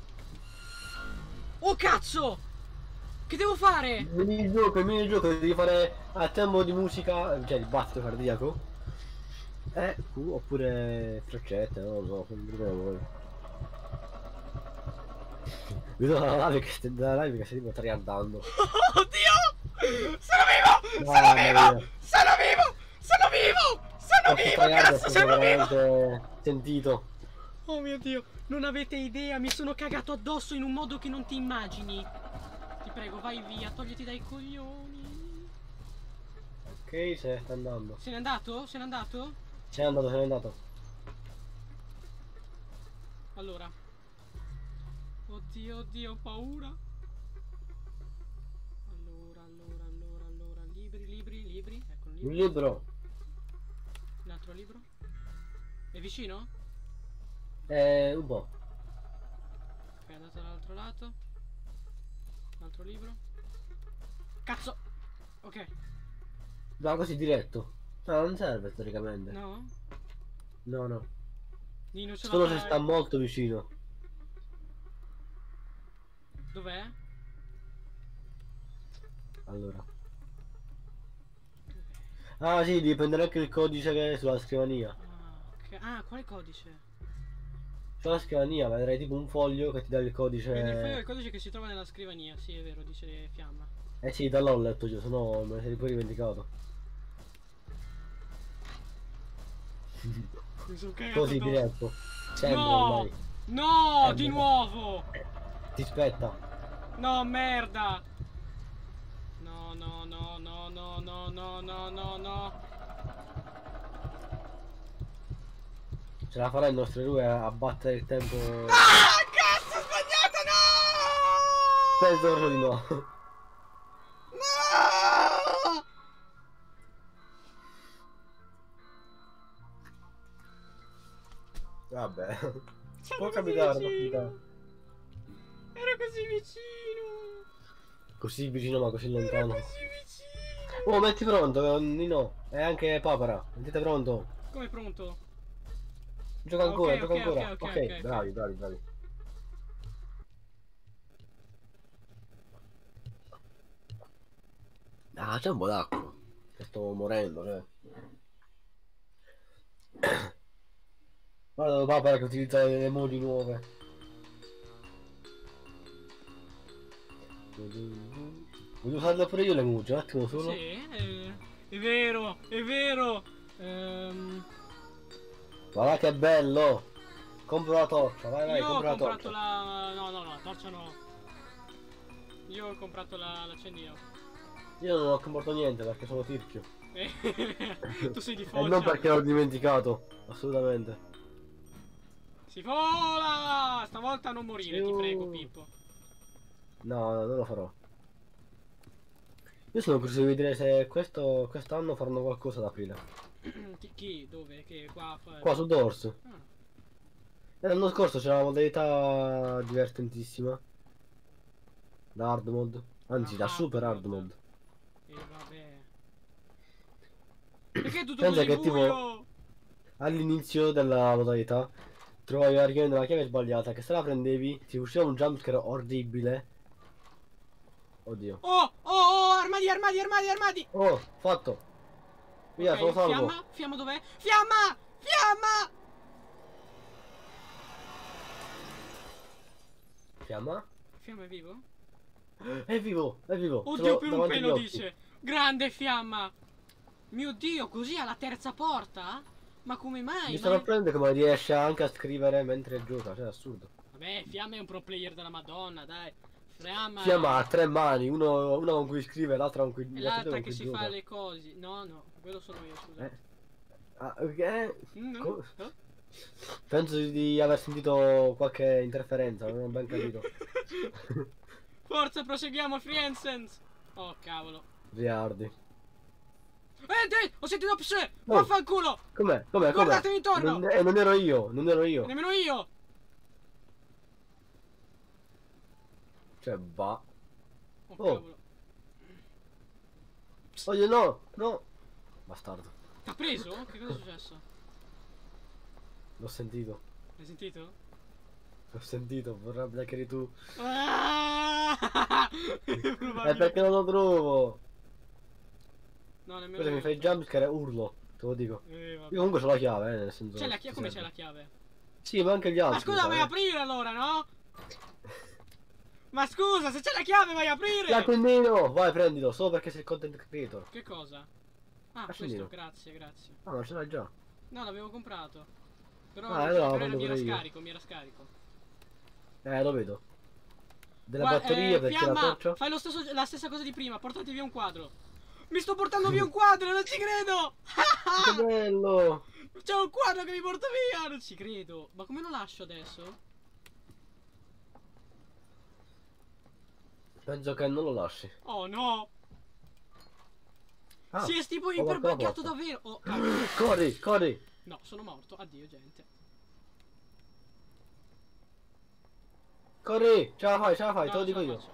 Oh cazzo! Che devo fare? Il minigioco, il minigioco devi fare a tempo di musica, cioè di battito cardiaco. Eh, Q oppure freccette, non lo so, come vuoi. Vedo la live che, st- la live che stai tipo triandando. Oddio! Sono vivo! Sono Mamma vivo! mia. Sono vivo! Sono vivo! Sono Questo vivo! triando è Cazzo, stato sono vivo! veramente sentito. Oh mio Dio, non avete idea, mi sono cagato addosso in un modo che non ti immagini. Ti prego, vai via, togliti dai coglioni. Ok, se sta andando. Se n'è andato? Se n'è andato? Se n'è andato, se n'è andato. Allora. Oddio, oddio, ho paura. Allora, allora, allora, allora, libri, libri, libri. Ecco un Un libro. libro. Un altro libro. È vicino? Eh, un po'. Ok, è andato dall'altro lato. Un altro libro. Cazzo! Ok. Va così diretto. No, non serve storicamente. No? No, no. Nino ce la Solo se fai. sta molto vicino. Dov'è? Allora. Ah sì, devi prendere anche il codice che è sulla scrivania. Ah, ok. Ah, quale codice? Sulla scrivania vedrai tipo un foglio che ti dà il codice. Vedi il foglio del codice che si trova nella scrivania. Sì, è vero, dice Fiamma. Eh sì, da là ho letto io, se no me ne sei pure dimenticato. Mi sono cagato Così addosso. diretto. Sempre No! ormai. No! Eh, Di beh. nuovo! Ti spetta. No, merda! No, no, no, no, no, no, no, no, no, no. Ce la farà il nostro eroe a battere il tempo. Ah, cazzo, ho sbagliato, no! Penso proprio di no. No! Vabbè. Sono Può così capitare, può vicino. capitare. Ero così vicino. Così vicino ma così Ero lontano. così vicino. Oh, metti pronto, Nino. E anche Papara. Mettete pronto. Come pronto? Gioca Ah, ancora, ok, gioca ok, ancora. ok, Ok, ok, ok. bravi, bravi, bravi. Ah, c'è un po' d'acqua. Che sto morendo, cioè. Guarda Papara che utilizza le emoji nuove. Voglio usarle pure io le emoji, un attimo solo. Sì, è, è vero, è vero. Ehm, Guarda che bello! Compro la torcia, vai vai, io ho compra la comprato torcia. la... No, no, no, la torcia no. Io ho comprato la- l'accendino. Io non ho comprato niente perché sono tirchio. Tu sei di E non foggia. perché l'ho dimenticato, assolutamente. Si vola! Stavolta non morire, ti prego, Pippo. No, no, non lo farò. Io sono curioso di vedere se questo quest'anno faranno qualcosa ad aprile. chi, chi? Dove? Che qua? Fa... Qua su Doors. Ah. E l'anno scorso c'era una modalità divertentissima. Da hard mode. Anzi, da Ah, super hard hard mode. E vabbè. Perché è tutto Pensa così che tipo buio? all'inizio della modalità trovavi praticamente la chiave sbagliata che se la prendevi ti usciva un jumpscare orribile. Oddio. Oh, oh, oh, armadi, armadi, armadi, armadi. Oh, fatto. Via, Ok, sono salvo. fiamma, fiamma dov'è? Fiamma, fiamma. Fiamma? Fiamma è vivo? È vivo, è vivo. Ce Oddio, l'ho per un davanti agli pelo occhi. dice. Grande fiamma. Mio Dio, così alla terza porta? Ma come mai? Mi Ma- sorprende come riesce anche a scrivere mentre gioca, cioè è assurdo. Vabbè, Fiamma è un pro player della Madonna, dai. Fiamma Fiamma ha tre mani, uno, una con cui scrive e l'altra con cui, è l'altra l'altra con che cui si gioca. fa le cose. No, no, quello sono io, scusa. Eh. Ah, ok. Mm, Co- no? Penso di aver sentito qualche interferenza, non ho ben capito. Forza, proseguiamo, Friensens. Oh, cavolo. Riardi. Eh, dai, ho sentito pse! Oh. Vaffanculo! Com'è? Com'è? Com'è? Guardatemi intorno! Non, eh, non ero io, non ero io. Nemmeno io! Cioè, va. Oh, Oh. cavolo. Oddio, no, no. Bastardo. T'ha preso? Che cosa è successo? L'ho sentito. Hai sentito? L'ho sentito, vorrebbe che eri tu. Ah! È perché non lo trovo. No, nemmeno Cosa mi io. fai jumpscare e urlo, te lo dico. Eh, vabbè. Io comunque c'ho la chiave, eh, nel senso. C'è la ti chiave? Come c'è serve. la chiave? Sì, ma anche gli altri. Ma scusa, mi vai sa, a aprire allora, no? Ma scusa, se c'è la chiave vai a eh. aprire! L'accendino! Vai, prendilo, solo perché sei content creator. Che cosa? Ah, Accendino. questo, grazie, grazie. Ah, ma ce l'hai già. No, l'avevo comprato. Però Ah, non allora so, lo però era- prendo mi era pure io. scarico, mi era scarico. Eh, lo vedo. Delle Gua- batterie eh, perché la Fiamma, torcia. fai lo stesso, la stessa cosa di prima, portati via un quadro. Mi sto portando via un quadro, non ci credo! Che bello! C'è un quadro che mi porta via, non ci credo. Ma come lo lascio adesso? Penso che non lo lasci. Oh no! Ah, Si è tipo ho aperto la iperbuggato porta. davvero. Oh, cavolo. Corri, corri! No, sono morto. Addio, gente. Corri! Ce la fai, ce la fai, No, te lo non ce dico la io. faccio.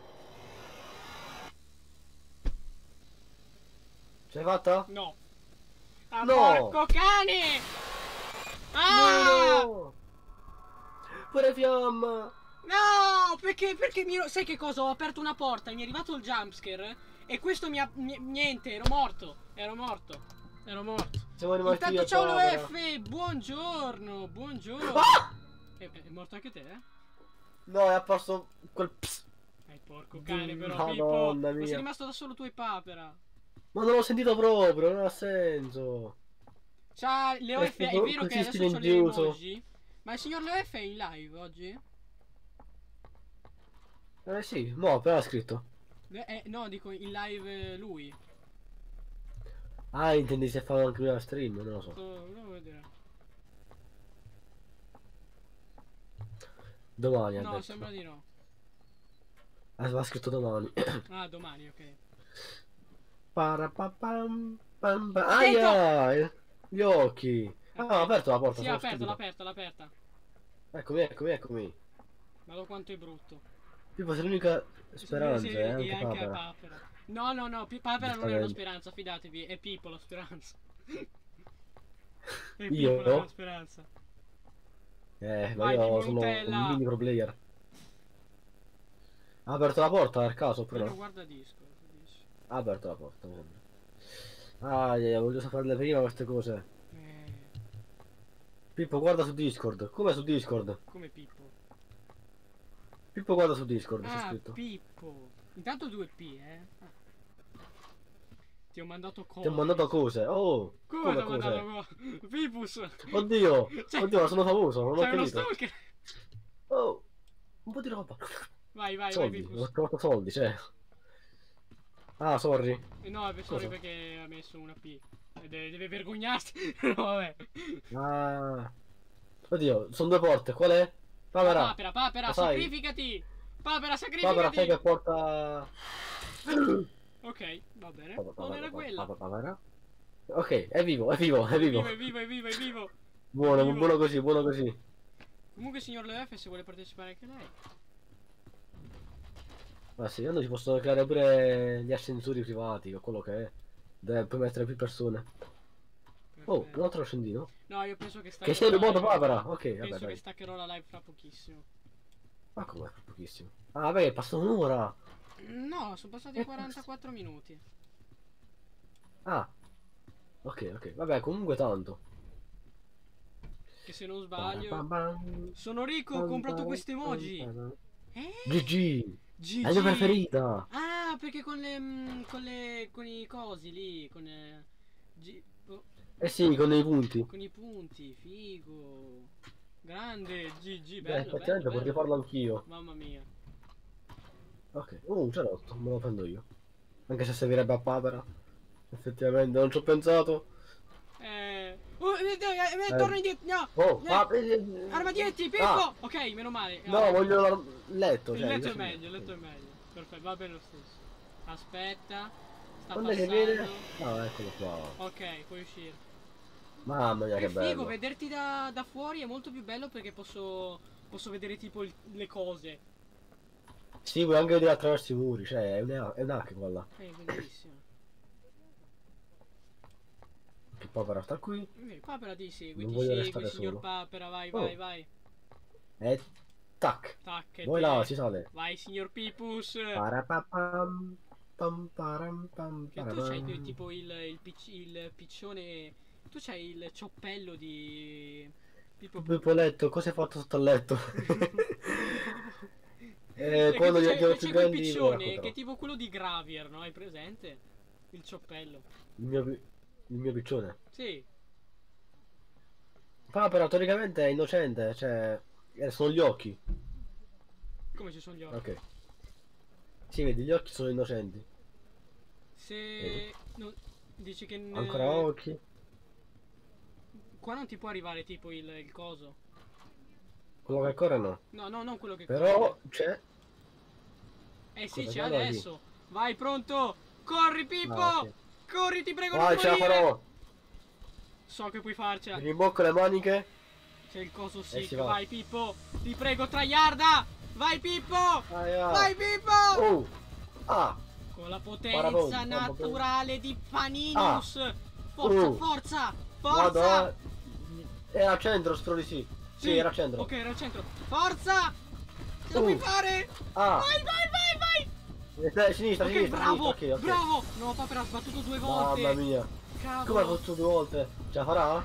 Ce l'hai fatta? No. Ah, No. porco cane! Ah! No! Pure fiamma! No! Perché, perché mi... Sai che cosa? Ho aperto una porta e mi è arrivato il jumpscare e questo mi ha... mi- Niente, ero morto. Ero morto. Ero morto. Siamo rimasti Intanto via ciao lo Barbara. F, buongiorno, buongiorno. Ah! È È, è morto anche te, eh? No, è apparso quel ps. Eh, porco cane, però, Madonna Pippo. mia. Ma sei rimasto da solo tu e Papera. Ma non l'ho sentito proprio, non ha senso. Ciao, Leo È F. È stato vero che così adesso c'ho le silenzioso. emoji? Ma il signor Leo F è in live oggi? Eh sì, mo appena scritto. Eh, eh, no, dico in live eh, lui. Ah, intendi se fa anche lui la stream, non lo so. Oh, devo vedere. Domani ha No, detto. sembra di no. Ah, ha scritto domani. Ah, domani, ok. Parapapam, pam, pam. Attento! Aia! Gli occhi! Ah, ha aperto la porta, Sì, sono ha aperto, stupido. l'ha aperta, l'ha aperta. Eccomi, eccomi, eccomi. Guarda quanto è brutto. Tipo, sei l'unica speranza, Sì, è e anche anche a papera. Papera. No, no, no, Pi- Papera non è una Giustamente. speranza, fidatevi, è Pippo la speranza. È Io? Pippo la speranza. Eh, ma Vai, io dimmi sono Nutella. un mini pro player. Ha aperto la porta per caso, Io però. non guarda disco. dici. Ha aperto la porta, mi sembra. Ah, yeah, voglio saperle prima queste cose. Eh, Pippo, guarda su Discord. Come su Discord? come Pippo. Pippo, guarda su Discord, c'è Ah, scritto. Pippo. Intanto due P, eh. Ah. Ti ho mandato cose. Ti ho mandato cose. Oh, Come come ti ho cose? mandato cose? Pipus. Oddio, Cioè, oddio, ma sono famoso, non ho sei uno capito. stalker. Oh, un po' di roba. Vai, vai, Soldi, vai, ho Pipus. trovato soldi, cioè. Ah, sorry. Eh, No, è sorry Cosa? perché ha messo una P. E deve, deve vergognarsi. No, vabbè. Ah. Oddio, sono due porte, qual è? Papera. Papera, papera, Lo sai? sacrificati. Papera, Papera, sai sacrificati. che porta... Ok, va bene. Papera, Non era papera, quella. papera, papera. Ok, è vivo, è vivo, è vivo. Vivo, è vivo, è vivo, è vivo. Buono, vivo. buono così, buono così. Comunque, signor Leo F, se vuole partecipare anche lei. Ma sì, quando si possono creare pure gli ascensori privati o quello che è. Deve permettere più persone. Oh, Perfetto. un altro accendino. No, io penso che sta. Che sei rubato papera. Ok, vabbè, Penso che dai. staccherò la live fra pochissimo. Ma come? Pochissimo. Ah, vabbè, è passata un'ora. No, sono passati Eh, quarantaquattro minuti. Ah. Ok, ok. Vabbè, comunque tanto. Che se non sbaglio. Parapam, Sono ricco, ho comprato questi emoji. Eh? G G. G È la mia G. preferita. Ah, perché con le. mm, con le. con i cosi lì. Con. eh, G- oh, Eh sì, con dei punti. con i punti, figo. Grande, G G, Beh, bello, effettivamente bello, potrei bello. farlo anch'io. Mamma mia. Ok. Oh, un cerotto, me lo prendo io. Anche se servirebbe a papera. Effettivamente, non ci ho pensato. Eh. Oh, eh, eh, eh, Eh. torna indietro. No. Oh, eh, ma... eh, Armadietti, Pippo. ah, Ok, meno male. no, Ah, voglio l'ar- il letto. Il cioè, letto è invece- meglio, il letto è meglio. Perfetto, va bene lo stesso. Aspetta. Sta Quando è che passando. viene? Ah, eccolo qua. Ok, puoi uscire. Mamma mia, È che figo, bello. vederti da, da fuori è molto più bello perché posso, posso vedere tipo il- le cose. Sì, puoi anche vedere attraverso i muri, cioè, è un, è un hack quella. È bellissimo. Che papera sta qui. Eh, Papera ti segui, Non ti voglio segui, restare signor solo. Papera, vai, Oh. vai, vai. E tac. Tac, e Voi te. là, si sale. Vai, signor Pipus. Parapapam, pam, param, pam, Che tu c'hai parapam. tipo il, il, pic- il piccione. Tu c'hai il cioppello di. Tipo. Pippo letto, cosa hai fatto sotto al letto? Eh, eh, che quando tu c'hai- diventiamo c'hai più quel grandi ve lo piccione racconterò. che è tipo quello di Gravier, no? Hai presente? Il cioppello. Il mio, pi- il mio piccione. Sì. Papera teoricamente è innocente, cioè... eh, sono gli occhi. Come ci sono gli occhi? Ok. Sì, vedi, gli occhi sono innocenti. Se. No, dici che. n- Ancora occhi. Qua non ti può arrivare tipo il, il coso. Quello che corre no. No, no, non quello che Però corre. c'è... Eh sì, cosa c'è guarda lì? adesso. Vai, pronto. Corri, Pippo. Ah, ok. Corri, ti prego, Vai, non ce la morire. farò! So che puoi farcela. Mi rimbocco le maniche. C'è il coso si sick. va. Vai, Pippo. Ti prego, tryharda. Vai, Pippo. Aia. Vai, Pippo. Oh! Ah! Con la potenza Parabon, naturale di Paninus. Forza, Oh. forza, Vado, forza. eh. Era al centro, spero di sì. Sì, era al centro. Ok, era al centro. Forza. Ce la Oh. puoi fare. Ah! Vai, vai, vai, vai. Eh, sinistra, Ok, sinistra, bravo, sinistra, ok, ok. bravo. No, papera, ha sbattuto due volte. Mamma mia. Cavolo. Come ha fatto due volte? Ce la farà? No,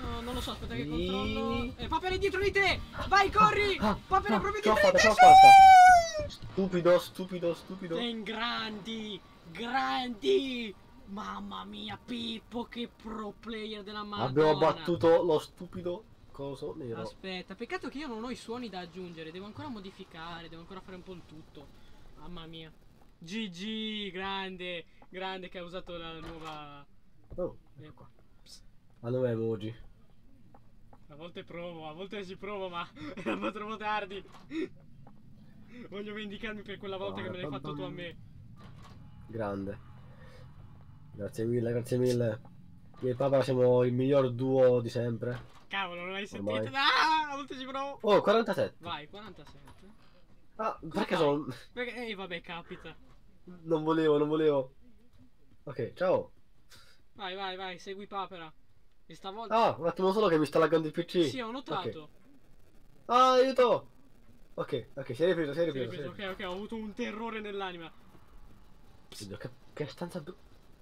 No, non lo so, aspetta che Sì. controllo. Eh, Papera è dietro di te! Vai, corri! Ah, Papera è ah, proprio ce l'ho dietro di fatta, te! ce l'ho fatta. Sì! Stupido, stupido, stupido. Sei grandi! Grandi! Mamma mia, Pippo, che pro player della Madonna! Abbiamo battuto lo stupido coso nero. Aspetta, peccato che io non ho i suoni da aggiungere, devo ancora modificare, devo ancora fare un po' il tutto. Mamma mia. G G, grande, grande che ha usato la nuova... Oh, Eh, ecco qua. A nove emoji. A volte provo, a volte ci provo, ma è un po' troppo tardi. Voglio vendicarmi per quella volta che me l'hai fatto tu a me. Grande. Grazie mille, grazie mille. Io e Papa siamo il miglior duo di sempre. Cavolo, non hai sentito? Ormai. Ah, a volte ci provo. Oh, quarantasette. Vai, quarantasette. Ah, Cosa perché fai? sono... Perché, ehi, vabbè, capita. Non volevo, non volevo. Ok, ciao. Vai, vai, vai, segui Papera. E stavolta... Ah, un attimo solo che mi sta laggando il P C. Sì, ho notato. Ok. Ah, aiuto. Ok, ok, si è ripreso, si è Sì, ripreso. ripreso, si è ok, ok, ho avuto un terrore nell'anima. ripreso. Che, che stanza... bru-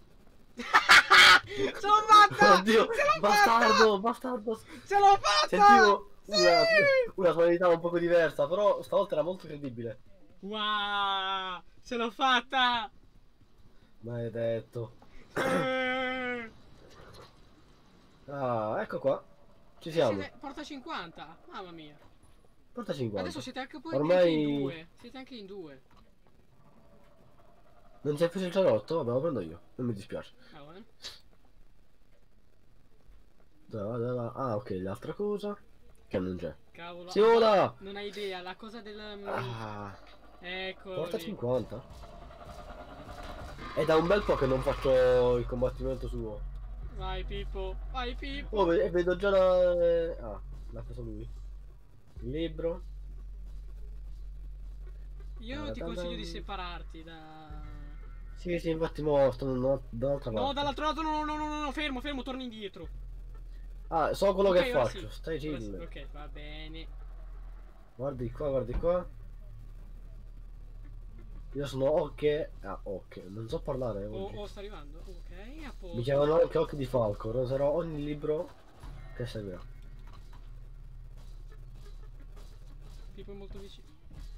Ce l'ho fatta! Oddio, Ce l'ho bastardo, fatta! bastardo. Ce l'ho fatta! Sentivo Sì! una, una tonalità un poco diversa, però stavolta era molto credibile. Wow! Ce l'ho fatta! Maledetto. Eh, Ah, ecco qua. Ci siamo. siete- porta cinquanta! Mamma mia! Porta cinquanta. Adesso siete anche, poi Ormai- anche in due. Siete anche in due. Non sei preso il cerotto? Vabbè, lo prendo io. Non mi dispiace. Ah, eh? Da, da, da. Ah, ok, l'altra cosa. Che non c'è. Cavolo. Si vola! Non hai idea, la cosa del... mm, Ah, Ecco. porta cinquanta. È da un bel po' che non faccio il combattimento suo. Vai Pippo, vai Pippo. Oh, ve- vedo già la... Ah, l'ha preso lui. Il libro. Io ti Ah, consiglio di tan- separarti da... Sì, sì, infatti mo sto da- dall'altra No, parte. dall'altro lato no, no, no, no, no, fermo, fermo, torni indietro. Ah, so quello Ok, che ora faccio. sì. Stai Ora sì, chill. ok, va bene. Guardi qua, guardi qua. Io sono ok. Ah, ok. Non so parlare Oh, oggi. oh, sta arrivando. Ok, a posto. Mi chiamano anche Occhi di Falco. Roserò ogni libro che seguirà. Pippo è molto vicino.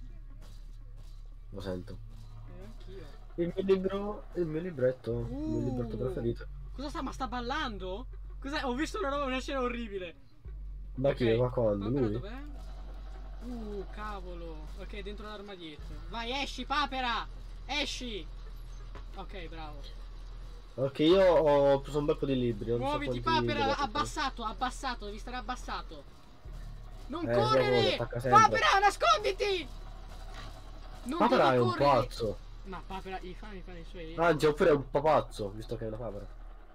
Lo sento. Eh, anch'io. Il mio libro. Il mio libretto. Il mio libretto Uh. preferito. Cosa sta? Ma sta ballando? Cos'è? Ho visto una roba, una scena orribile. Ma chi? Ok, Ma quando? Papera Lui? dov'è? Uh, cavolo. Ok, dentro l'armadietto. Vai, esci, Papera! Esci! Ok, bravo. Ok, io ho preso un bel po' di libri. Non Muoviti, so quanti Papera! dovete Abbassato, abbassato, devi stare abbassato. Non Eh, correre! so, attacca sempre. Papera, nasconditi! Non Papera devi è un correre! pazzo. Ma Papera, gli fa, gli fa i suoi... Anzi, oppure è un papazzo, visto che è una papera.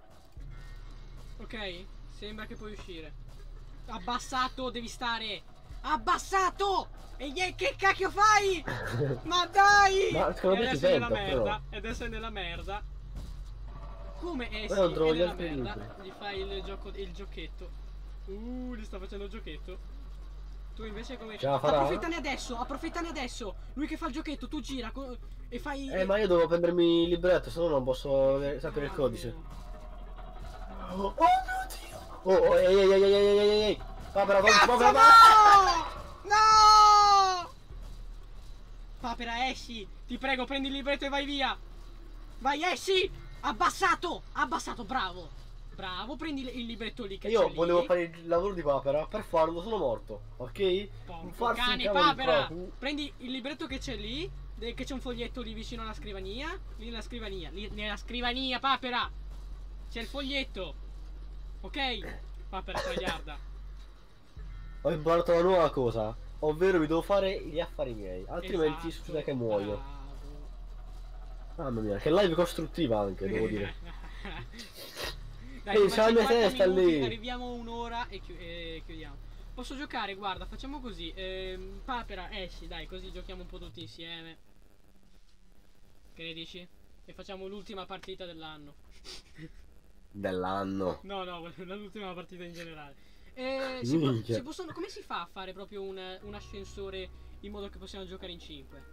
Ok, sembra che puoi uscire. Abbassato, devi stare. Abbassato! E gli- che cacchio fai? Ma dai! Ma secondo E me ti adesso è nella sento, merda. però. E adesso è nella merda. Come è? Ma Sì, non trovo è gli nella altri merda. libri. Gli fai il gioco, il giochetto. Uh, gli sta facendo il giochetto. Tu invece come... Ce la farà? Approfittane adesso, approfittane adesso. Lui che fa il giochetto, tu gira co- e fai... Eh, ma io devo prendermi il libretto, se no non posso eh, sapere il codice. Oh, oh mio Dio! Oh, oh, ehi, ehi, ehi, ehi, ehi, ehi, ehi! Papera, Cazzo, papera, no! papera! No! Papera, esci! Ti prego, prendi il libretto e vai via! Vai, esci! Abbassato! Abbassato, bravo! Bravo, prendi il il libretto lì che c'è Io lì. volevo fare il lavoro di papera, per farlo sono morto, ok? Pompo, Farsi i cane, cavoli papera! propri. Prendi il libretto che c'è lì, de- che c'è un foglietto lì vicino alla scrivania. Lì nella scrivania, lì nella scrivania, papera! C'è il foglietto! Ok? Papera, tragliarda. Ho imparato una nuova cosa, ovvero mi devo fare gli affari miei, altrimenti Esatto, succede che muoio. bravo. Mamma mia, che live costruttiva anche, devo dire. Dai, Ehi, come c'è la mia cinquanta testa minuti, lì. arriviamo a un'ora e, chi- e chiudiamo. Posso giocare? Guarda, facciamo così. Ehm, Papera, esci, dai, così giochiamo un po' tutti insieme. Che ne dici? E facciamo l'ultima partita dell'anno. Dell'anno. No, no, l'ultima partita in generale. Eh, si po- Minchia. si possono, come si fa a fare proprio un, un ascensore in modo che possiamo giocare in cinque?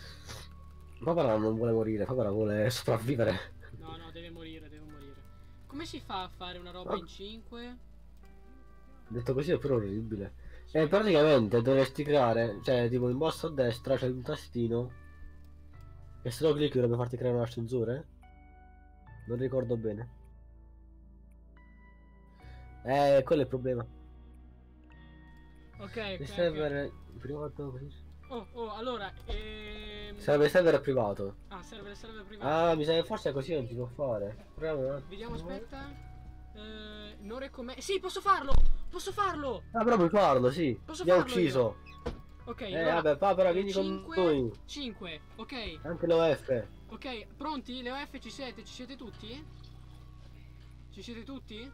Papera non vuole morire, papera vuole sopravvivere. No, no, deve morire, deve morire. come si fa a fare una roba Ah. in cinque? Detto così è però orribile. Eh, praticamente dovresti creare, cioè tipo in basso a destra c'è un tastino che se lo clicchi dovrebbe farti creare un ascensore. Non ricordo bene. Eh, quello è il problema. Ok, Il ok, ok. server privato. così. Oh, oh, allora, ehm... Serve server privato. Ah, serve, serve privato. Ah, mi sa che forse così non si può fare. Proviamo un attimo. Vediamo, aspetta. Eh, non recome... Sì, posso farlo! Posso farlo! Ah, però puoi farlo, sì. Posso Mi ha farlo ucciso. Ok, Eh, allora... vabbè, papera, eh, vieni con cinque, noi. cinque, ok. Anche l'O F. Ok, pronti? Le O F ci siete? Ci siete tutti? Ci siete tutti?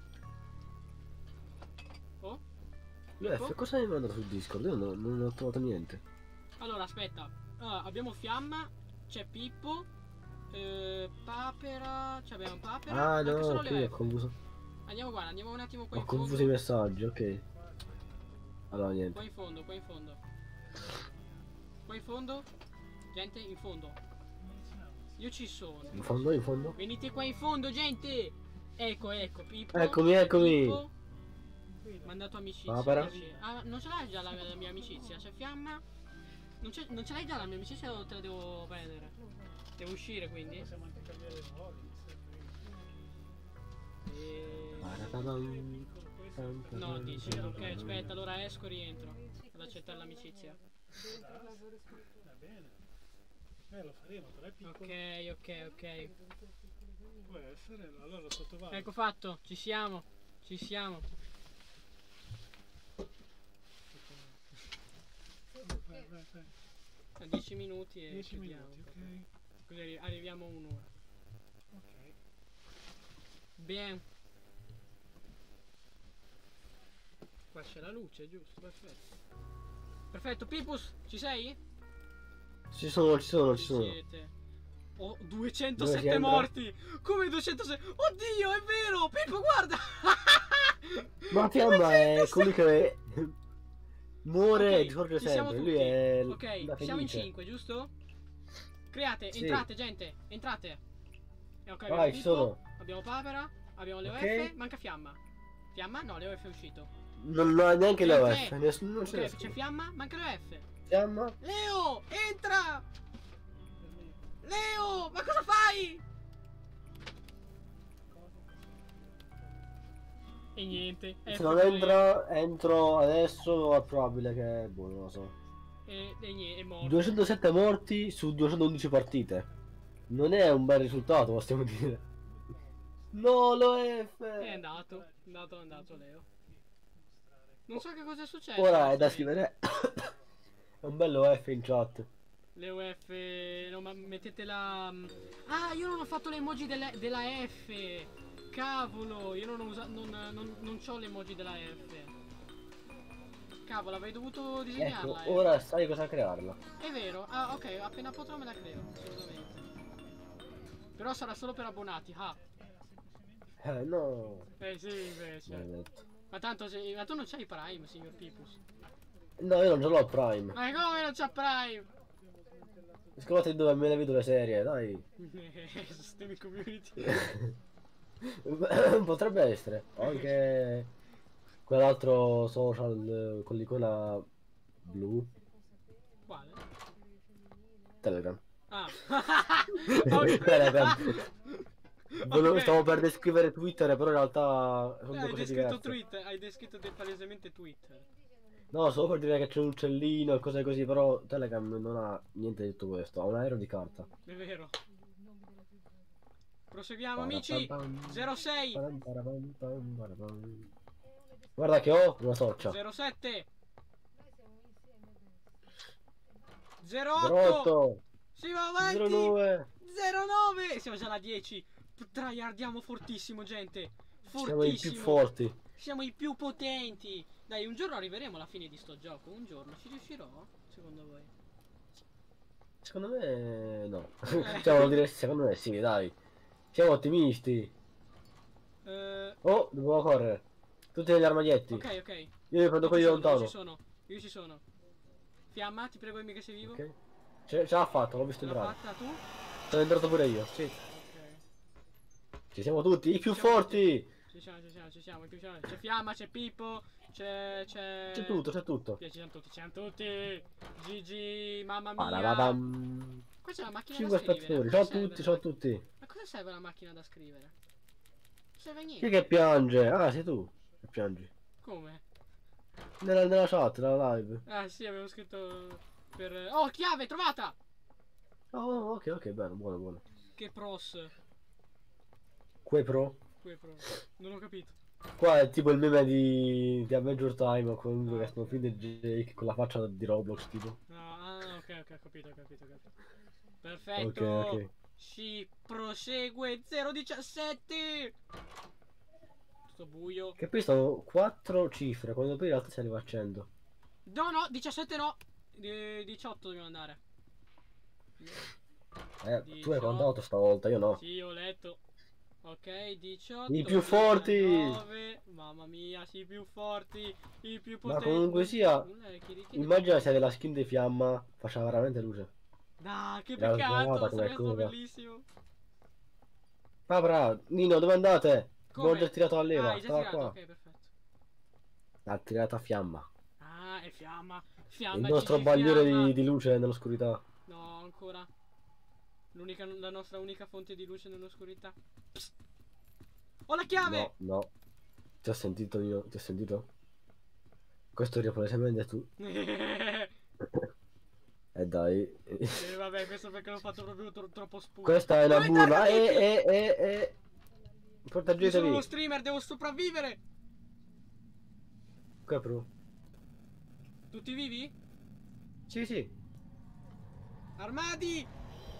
Oh? L'O F, Pippo? cosa mi mandato su Discord? Io non, non ho trovato niente. Allora, aspetta. Ah, abbiamo Fiamma, c'è Pippo, eh, Papera, cioè abbiamo Papera, Ah, anche no, solo ok, le ho O F. confuso. Andiamo, guarda, andiamo un attimo qua Ho in confuso i fondo. messaggi, ok. Allora, niente. Qua in fondo, qua in fondo. Qua in fondo. Gente, in fondo. Io ci sono. In fondo, in fondo. Venite qua in fondo, gente! Ecco, ecco, Pippo. Eccomi, eccomi. Pippo. Mandato amicizia. Papera. dice- Ah, non ce l'hai già la, la mia amicizia? C'è Fiamma? Non, ce- non ce l'hai già la mia amicizia o te la devo prendere? Devo uscire quindi? Possiamo anche cambiare i ruoli. E... Paratabam. No, dici, ok, aspetta, allora esco e rientro ad accettare l'amicizia. Va bene. Eh, lo faremo, però è piccolo. Ok, ok, ok. Può essere, allora lo sottovaluto. Ecco fatto, ci siamo, ci siamo. Vai, vai, vai. A dieci minuti e dieci chiudiamo. minuti, ok. Così arri- arriviamo a un'ora. Ok. Bene. Qua c'è la luce, giusto? Perfetto. Perfetto, Pipus, ci sei? Ci sono, ci sono, ci sono. Siete. Ho Dove si duecentosette entra? morti! Come duecentosette? Oddio, è vero! Pippo, guarda! Ma Fiamma è duecentosette! colui che muore Ok, e risorge ci siamo sempre. Lui tutti. è l- Ok, la siamo in felice. cinque, giusto? Create, Sì. entrate, gente, entrate. E ok, Vai, abbiamo ci Pippo, sono. abbiamo Papera, abbiamo le Ok. O F, manca Fiamma. Fiamma? No, le O F è uscito. Non, non ha neanche C'è l'O il F. tre. Nessuno non ce Ok, ne c'è frega. Fiamma, manca le O F. Fiamma. Leo, entra! Leo, ma cosa fai? E niente. Se F non con Leo. entra, entro adesso, è probabile che, boh, non lo so. E, e niente, è morto. duecentosette morti su duecentoundici partite. Non è un bel risultato, possiamo dire. No, l'O F. È andato, è andato, è andato Leo. Non so che cosa è successo. Ora è da onestamente. scrivere. È un bello F in chat. Le O F, no, ma mettete la... Ah, io non ho fatto le emoji della, della F. Cavolo, io non ho usato, non, non, non c'ho le emoji della F. Cavolo, avrei dovuto disegnarla. Ecco, eh. ora sai cosa crearla. È vero, ah ok, appena potrò me la creo, assolutamente. Però sarà solo per abbonati, ah. Eh, no. Eh sì, invece. Maledetto. Ma tanto, se- ma tu non c'hai Prime, signor Pipus. No, io non ce l'ho Prime. Ma come non c'ha Prime? Scusate dove me ne vedo le serie, dai. Sistemi community. Potrebbe essere. O anche quell'altro social eh, con l'icona blu. Quale? Telegram. Ah. Ok. Telegram. Volevo- Ok. Stavo per descrivere Twitter, però in realtà sono Eh, due hai cose descritto diverse. Twitter, hai descritto de- palesemente Twitter. No, solo per dire che c'è un uccellino e cose così, però Telegram non ha niente di tutto questo, ha un aereo di carta. È vero. Proseguiamo amici. zero sei. Guarda che ho una torcia. zero sette. zero zero otto. otto. Si va avanti. zero nove. zero nove. Siamo già alla dieci. Tryhardiamo fortissimo, gente. Siamo i più Fortissimo. forti. Siamo i più potenti. Dai, un giorno arriveremo alla fine di sto gioco. Un giorno ci riuscirò? Secondo voi? Secondo me no. Eh. Cioè, vuol dire secondo me sì, dai. Siamo ottimisti. Eh, Oh, dobbiamo correre. Tutti negli armadietti. ok, ok. Io li prendo Io quelli ci da sono, io lontano. ci sono. Io ci sono. Fiamma, ti prego dimmi che sei vivo. Ok. Ce, ce l'ha fatta, l'ho visto L'ho entrare. fatta tu? Sono entrato pure io, sì. Ok. Ci siamo tutti, i più Ci siamo forti! Ci siamo, ci siamo, ci siamo, ci siamo. C'è Fiamma, c'è Pippo, c'è... c'è... C'è tutto, c'è tutto. Ci siamo tutti, ci siamo tutti. Gigi, mamma mia. Parababam. Qua c'è la macchina cinque da scrivere. spettatori, a ciao a cosa serve tutti, la ciao a macchina? tutti. Ma cosa serve la macchina da scrivere? Non serve a Chi niente. è che piange? Ah, sei tu che piangi. Come? Nella, nella chat, nella live. Ah sì, avevo scritto per... Oh, chiave, trovata! Oh, ok, ok, bene, buono, buono. Che pros. Que pro. Qui è pros. Non ho capito. Qua è tipo il meme di, di Adventure Time o comunque Ah, che sono ok. film di Jake con la faccia di Roblox tipo. No, ah, ok, ok, ho capito, ho capito, ho capito. Ok, Perfetto. ok. Si prosegue zero diciassette. Tutto buio. Che poi sono quattro cifre, quando poi in realtà si arriva a cento. No, no, diciassette no. Di- diciotto dobbiamo andare. Eh, tu hai diciotto. contato stavolta, io no. Sì, ho letto. Ok, diciotto. I più forti! diciannove. Mamma mia, sì, i più forti. I più Ma potenti. comunque sia, Eh, chi- chi- chi- immagina se la skin di fiamma faceva veramente luce. Dai, che Era peccato. sbavata come Sarebbe stato curva. bellissimo. Papra, Nino, dove andate? Come? Abbiamo già tirato la Ah, leva, hai già stava tirato? qua. Ok, perfetto. L'ha tirata a fiamma. Ah, è fiamma. Il Fiamma, nostro Gigi bagliore fiamma. di, di luce nell'oscurità. No, ancora. L'unica, la nostra unica fonte di luce nell'oscurità. Psst. Ho la chiave! No, no. Ti ho sentito io, ti ho sentito? Questo è palesemente tu. E E dai. vabbè, questo perché l'ho fatto proprio tro- troppo sputo. Questa è una Dove burla. targa, E, Pippi? e, e, e. Io sono Proteggetevi. uno streamer, devo sopravvivere. Qua pro. Tutti vivi? Sì, sì. Armadi!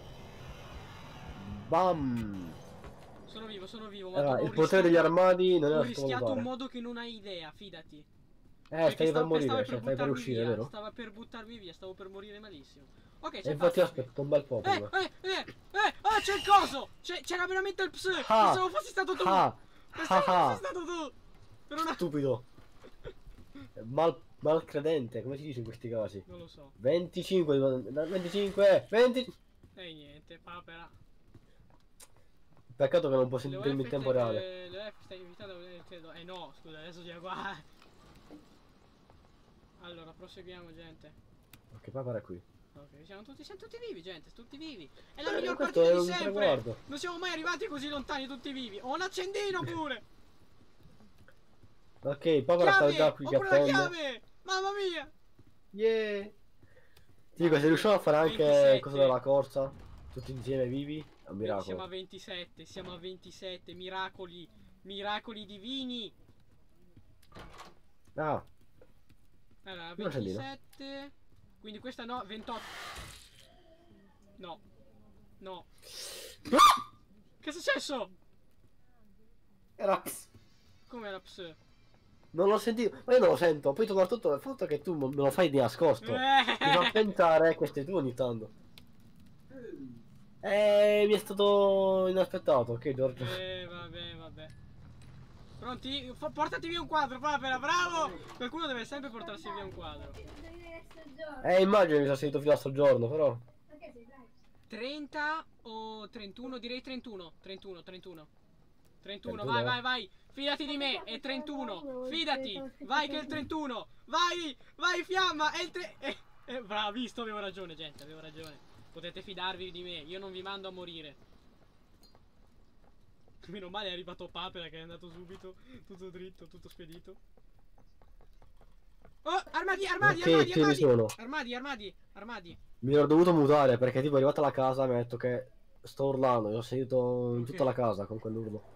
Bam. Sono vivo, sono vivo. Ma Allora, ho il potere degli rischiato- armadi non Ho era rischiato un sottovalutare. modo che non hai idea, fidati. Eh, Perché stavi per stavo, morire, stavo cioè, stavi per buttarmi uscire, via, vero? stava per buttarmi via, stavo per morire malissimo. Ok, E c'è infatti io Patrick. aspetto un bel po' Eh, prima. eh, eh, eh, ah, c'è il coso! C'è- C'era veramente il ps! Ah, Pensavo fossi stato tu! ah, Pensavo ah, fossi stato tu! Per una... Stupido. Mal, malcredente, come si dice in questi casi? Non lo so. venticinque, venticinque, venti. E niente, papera. Peccato che non posso Le sentirmi in O F tempo te- reale. eh, Le O F stai invitando, eh, credo. Eh no, scusa, adesso gira qua. Allora, proseguiamo, gente. Ok, papà è qui. Ok, siamo tutti, siamo tutti vivi, gente, tutti vivi. È la Eh, miglior questo partita è di un sempre. traguardo. Non siamo mai arrivati così lontani tutti vivi. Ho un accendino pure. Ok, papà sta Chiave! già qui Ho che pure la attende. chiave! Mamma mia! Yeah. Ti dico, se riusciamo a fare anche ventisette. cosa della corsa, tutti insieme vivi, è un Siamo a miracolo. ventisette, siamo a ventisette, miracoli, miracoli divini. Ah, Allora, Un accendino. ventisette, quindi questa no, ventotto. No, no. Che è successo? era... Come la ps? Non l'ho sentito, ma io non lo sento. Poi torna tutto il fatto che tu me lo fai di nascosto. Mi fa Eh, pensare, questo è tu ogni tanto. Eh, mi è stato inaspettato, ok Giorgio. eh, vabbè, vabbè. Pronti? Fo- portati via un quadro, papera, bravo! Qualcuno deve sempre portarsi via un quadro. Eh, immagino mi sono sentito fino a sto giorno, però. trenta o trentuno? Direi trentuno. trentuno, trentuno. trentuno, trentuno? vai, vai, vai. Fidati di me, è trentuno. Fidati. Vai che è il trentuno. Vai, vai fiamma, è il tre... Eh, eh, bravo, visto, avevo ragione, gente, avevo ragione. Potete fidarvi di me, io non vi mando a morire. Meno male è arrivato Papera che è andato subito, tutto dritto, tutto spedito. Oh, armadi, armadi, Ok, armadi, ce ne armadi. sono. Armadi, armadi, armadi. Mi ero dovuto mutare perché tipo arrivata alla casa mi ha detto che sto urlando. Io ho sentito in Ok. tutta la casa con quell'urlo.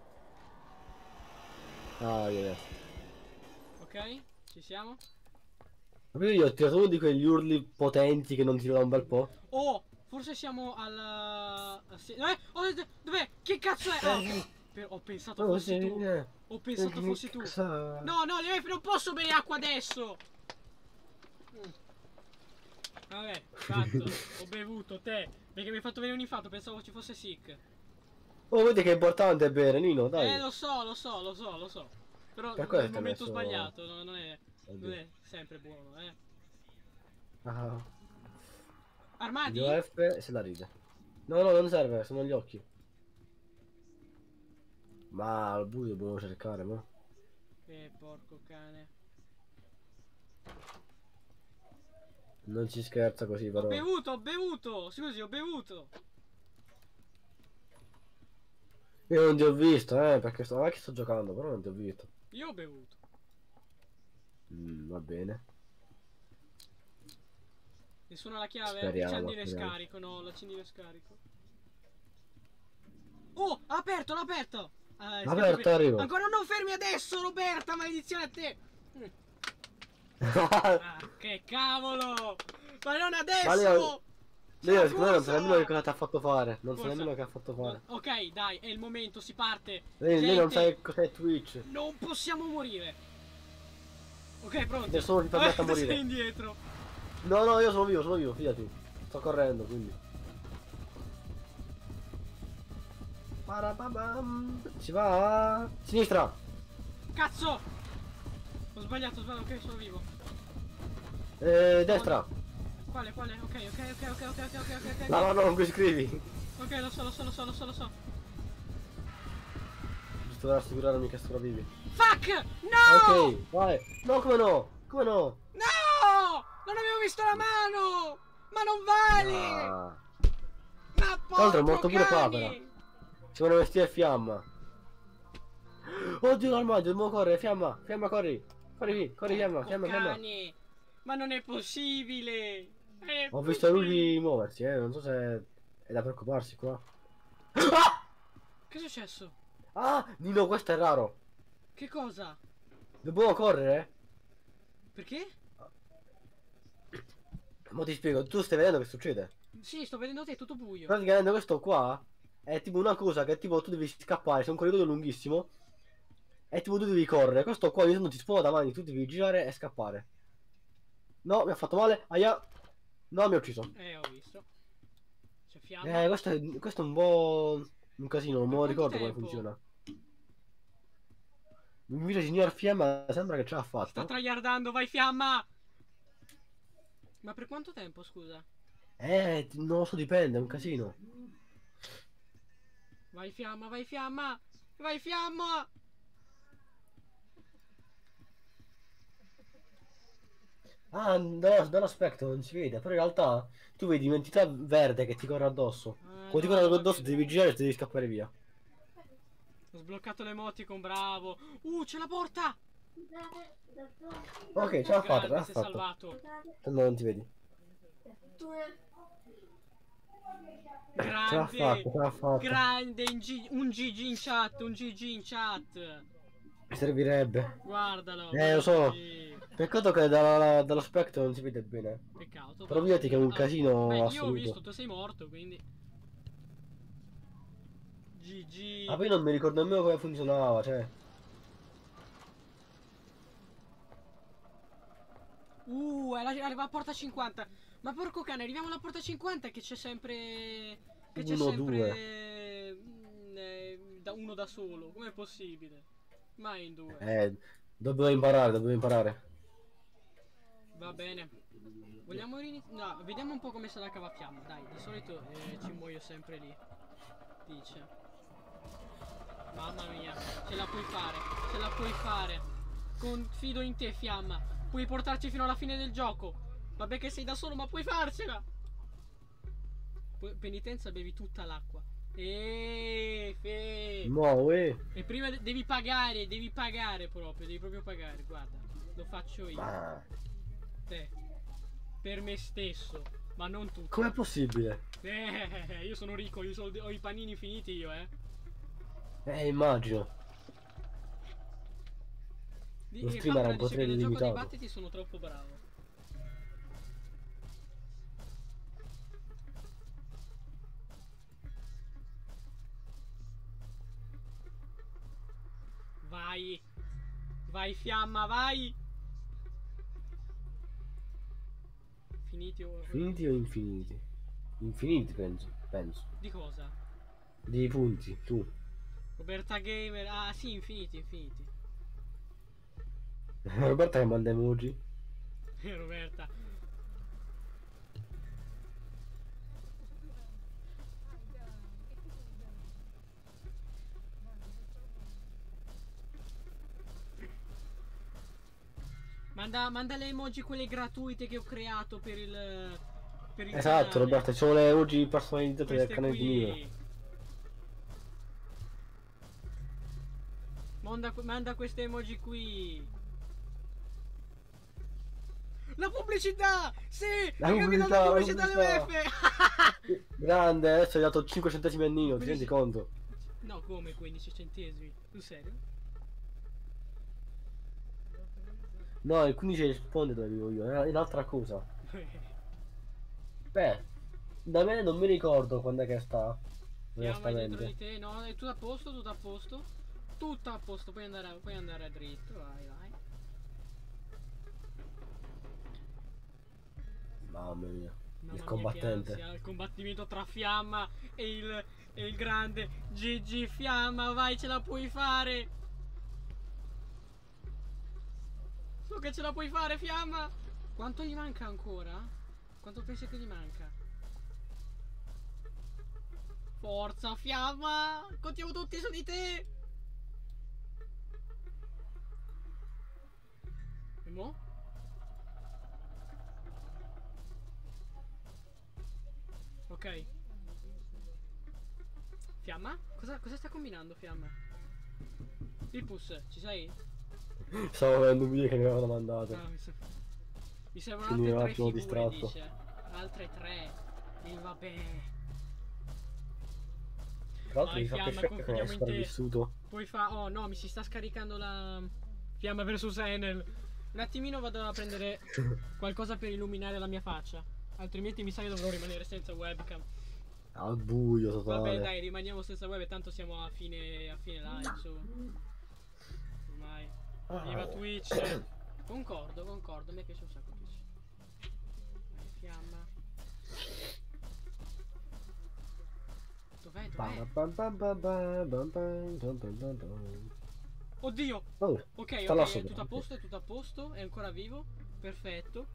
Ah, yeah. Ok, ci siamo? Proprio io ho tirato uno di quegli urli potenti che non tiro da un bel po'. Oh, forse siamo alla... sì, eh, oh, d- dov'è? Che cazzo è? Ah, ok. Per- ho pensato Oh, fossi sì, tu. eh. Ho pensato fossi tu. Cosa- No, no, le- non posso bere acqua adesso. Mm. Vabbè, fatto. Ho bevuto, te. Perché mi hai fatto venire un infarto, pensavo ci fosse sick. Oh, vedi che è importante bere, Nino, dai. Eh, lo so, lo so, lo so, lo so. Però Per nel questo hai momento messo- sbagliato, no, non è, Oddio. non è sempre buono, eh. Ah, Armadi? io F se la ride. No, no, non serve, sono gli occhi. Ma al buio dobbiamo cercare, ma. Eh, porco cane. Non ci scherza così, Ho però. bevuto, ho bevuto! Scusi, ho bevuto! Io non ti ho visto, eh, perché sto, non è che sto giocando, però non ti ho visto. Io ho bevuto. Mm, va bene. Nessuno ha la chiave? Speriamo, Accendino e speriamo. scarico, no, l'accendino e scarico. Oh, ha aperto, l'ha aperto! Ah, è Aperto, scappato- arrivo. Ancora non fermi adesso, Roberta, maledizione a te! Mm. Ah, che cavolo! Ma non adesso! Ma lei- C'è Lei la secondo me non sa corsa! nemmeno che cosa ti ha fatto fare. Non sa Cosa? nemmeno che ha fatto fare. No, ok, dai, è il momento, si parte. Lei, lei non Gente, sa cos'è Twitch. non possiamo morire. Ok, pronti? Nessuno ti permette a Ah, morire. sei indietro. No, no, io sono vivo, sono vivo, fidati. Sto correndo, quindi. Parababam. Si va. Sinistra. Cazzo! Ho sbagliato, ho sbagliato, ok, sono vivo. Eh, destra. Quale, quale? Ok, ok, ok, ok, ok, ok, ok, ok, ok. No, no, no, non mi scrivi. Ok, lo so, lo so, lo so, lo so, lo so. Giusto per assicurarmi che sopravvivi. Fuck! No! Ok, vai. No, come no? Come no? No! Non avevo visto la mano! Ma non vale! Ah. Ma Tra l'altro è porco morto pure cani! Papera. Ci vuole vestire fiamma. Oddio l'armadio, dobbiamo correre, fiamma, fiamma, corri. Corri, corri, fiamma, Porco fiamma, fiamma. cane! Ma non è possibile! È Ho visto possibile. lui muoversi, eh, non so se è da preoccuparsi qua. Che è successo? Ah, Nino, questo è raro. Che cosa? Dobbiamo correre? Perché? Ma ti spiego, tu stai vedendo che succede? Sì, sto vedendo te, è tutto buio. Praticamente questo qua è tipo una cosa che tipo tu devi scappare, c'è un corridoio lunghissimo. E tipo tu devi correre, questo qua io non ti spona davanti, tu devi girare e scappare. No, mi ha fatto male, aia. No, mi ha ucciso. Eh, ho visto. C'è fiamma. Eh, questo è, questo è un po' un casino, non me lo Per ricordo quanto come tempo? funziona. Invece signor Fiamma sembra che ce l'ha Sta fatta. tryhardando, vai fiamma! Ma per quanto tempo, scusa? Eh, ti- non lo so, dipende, è un casino. Vai fiamma, vai fiamma! Vai fiamma! Ah, da- dall'aspetto non si vede, però in realtà tu vedi un'entità verde che ti corre addosso. Eh, Quando ti no, corre non la addosso ti vedo. devi girare e ti devi scappare via. Ho sbloccato l'emoticon, bravo! Uh, c'è la porta! Ok, ce l'ha fatta, ce Grande, l'ha si è fatta. salvato. Tanto non ti vedi. Ce l'ha fatta, Grande! ce l'ha fatta. Grande! in G- un G G in chat, un G G in chat! Mi servirebbe. Guardalo! Eh, lo so. Sì. Peccato che dalla- dall'aspetto non si vede bene. Peccato. Però vedi che è un Ah, casino beh, io ho assoluto. visto, tu sei morto, quindi... G G. Ah, poi non mi ricordo nemmeno come funzionava, cioè. Uh, è la- arriva a porta cinquanta. Ma porco cane, arriviamo alla porta cinquanta che c'è sempre... Che c'è Uno, sempre... mm, eh, da uno da solo. Com'è possibile? Mai in due. Eh, dobbiamo imparare, dobbiamo imparare. Va bene. Vogliamo iniziare? No, vediamo un po' come se la cavafiamma. Dai, di solito eh, ci muoio sempre lì. Dice. Mamma mia, ce la puoi fare, ce la puoi fare. Confido in te, fiamma. Puoi portarci fino alla fine del gioco. Vabbè che sei da solo, ma puoi farcela. Poi, penitenza, bevi tutta l'acqua. Eeeh, fe. No, eh. E prima de- devi pagare, devi pagare proprio, devi proprio pagare, guarda. Lo faccio io. Ah, Te. Per me stesso, ma non tu. com'è possibile? Eh, io sono ricco, io soldi- ho i panini finiti io, eh. Eh, immagino. Di- Lo e streamer ha Fabra un dice che potere nel gioco dei illimitato. battiti sono troppo bravo. Vai. Vai fiamma, vai. Finiti o... Finiti o infiniti? Infiniti penso, penso. Di cosa? Di punti, tu. Roberta Gamer. Ah sì, infiniti, infiniti. Roberta che manda emoji. Roberta. Manda, manda le emoji quelle gratuite che ho creato per il... Per il Esatto, canale. Roberto, ci sono le emoji personalizzate del Queste canale di Nino. qui. Manda, manda queste emoji qui. La pubblicità! Sì! La Hai capito la pubblicità, pubblicità la alle U F! Grande, adesso hai dato cinque centesimi a Nino, ti rendi conto? No, come quindici centesimi? Sul serio? No, il quindici risponde dove vivo io, è un'altra cosa. Beh, da me non mi ricordo quando è che sta. Fiamma dietro di Onestamente. te, no, è tutto a posto, tutto a posto. Tutto a posto, puoi andare, puoi andare dritto, vai, vai. Mamma mia. Mamma Il mia, combattente. che ansia, il combattimento tra Fiamma e il, e il grande Gigi. Fiamma, vai, ce la puoi fare. So che ce la puoi fare, Fiamma. Quanto gli manca ancora? Quanto pensi che gli manca? Forza, Fiamma. Contiamo tutti su di te. E mo? Ok. Fiamma? Cosa, cosa sta combinando Fiamma? Pipus, ci sei? Stavo vedendo un video che mi avevano mandato. Ah, mi, se... mi servono Quindi altre un tre attimo figure, distratto. dice. Altre tre. E vabbè. Tra l'altro Vai, mi fa Fiamma, piacere che confidiamo hai in te. sopravvissuto. Poi fa... Oh no, mi si sta scaricando la... Fiamma versus Enel. Un attimino vado a prendere qualcosa per illuminare la mia faccia. Altrimenti mi sa che dovrò rimanere senza webcam. Al buio totale. Vabbè dai, rimaniamo senza web e tanto siamo a fine, a fine live, su. Ormai. Viva Twitch. Concordo, concordo, mi piace un sacco Twitch. Vai, Fiamma. Dov'è, dov'è? Bam, bam, bam, bam, bam, bam, bam, bam, bam, bam. Oddio! Oh, Ok, sta là ok, è sopra, tutto a ok. posto, è tutto a posto, è ancora vivo. Perfetto.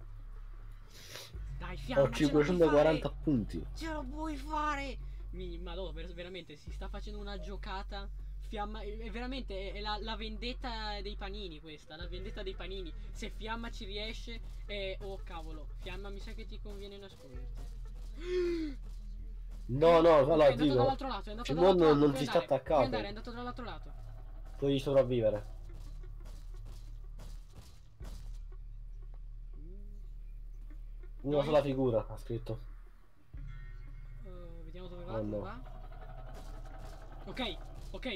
Dai, Fiamma, Ho ce la puoi cinquecentoquaranta fare! punti. Ce lo puoi fare! Mi, ma no, ver- veramente si sta facendo una giocata. Fiamma, è veramente è la, la vendetta dei panini questa, la vendetta dei panini. Se Fiamma ci riesce, è... oh cavolo, Fiamma mi sa che ti conviene nasconderti. No, no, Ok, allora è andato dico, dall'altro lato, è andato Simone dall'altro lato. non puoi si sta andare, puoi attaccato. andare, è andato dall'altro lato. Puoi sopravvivere. Una Dai. sola figura, ha scritto. Uh, vediamo dove va, Oh, dove no. va. Ok, ok,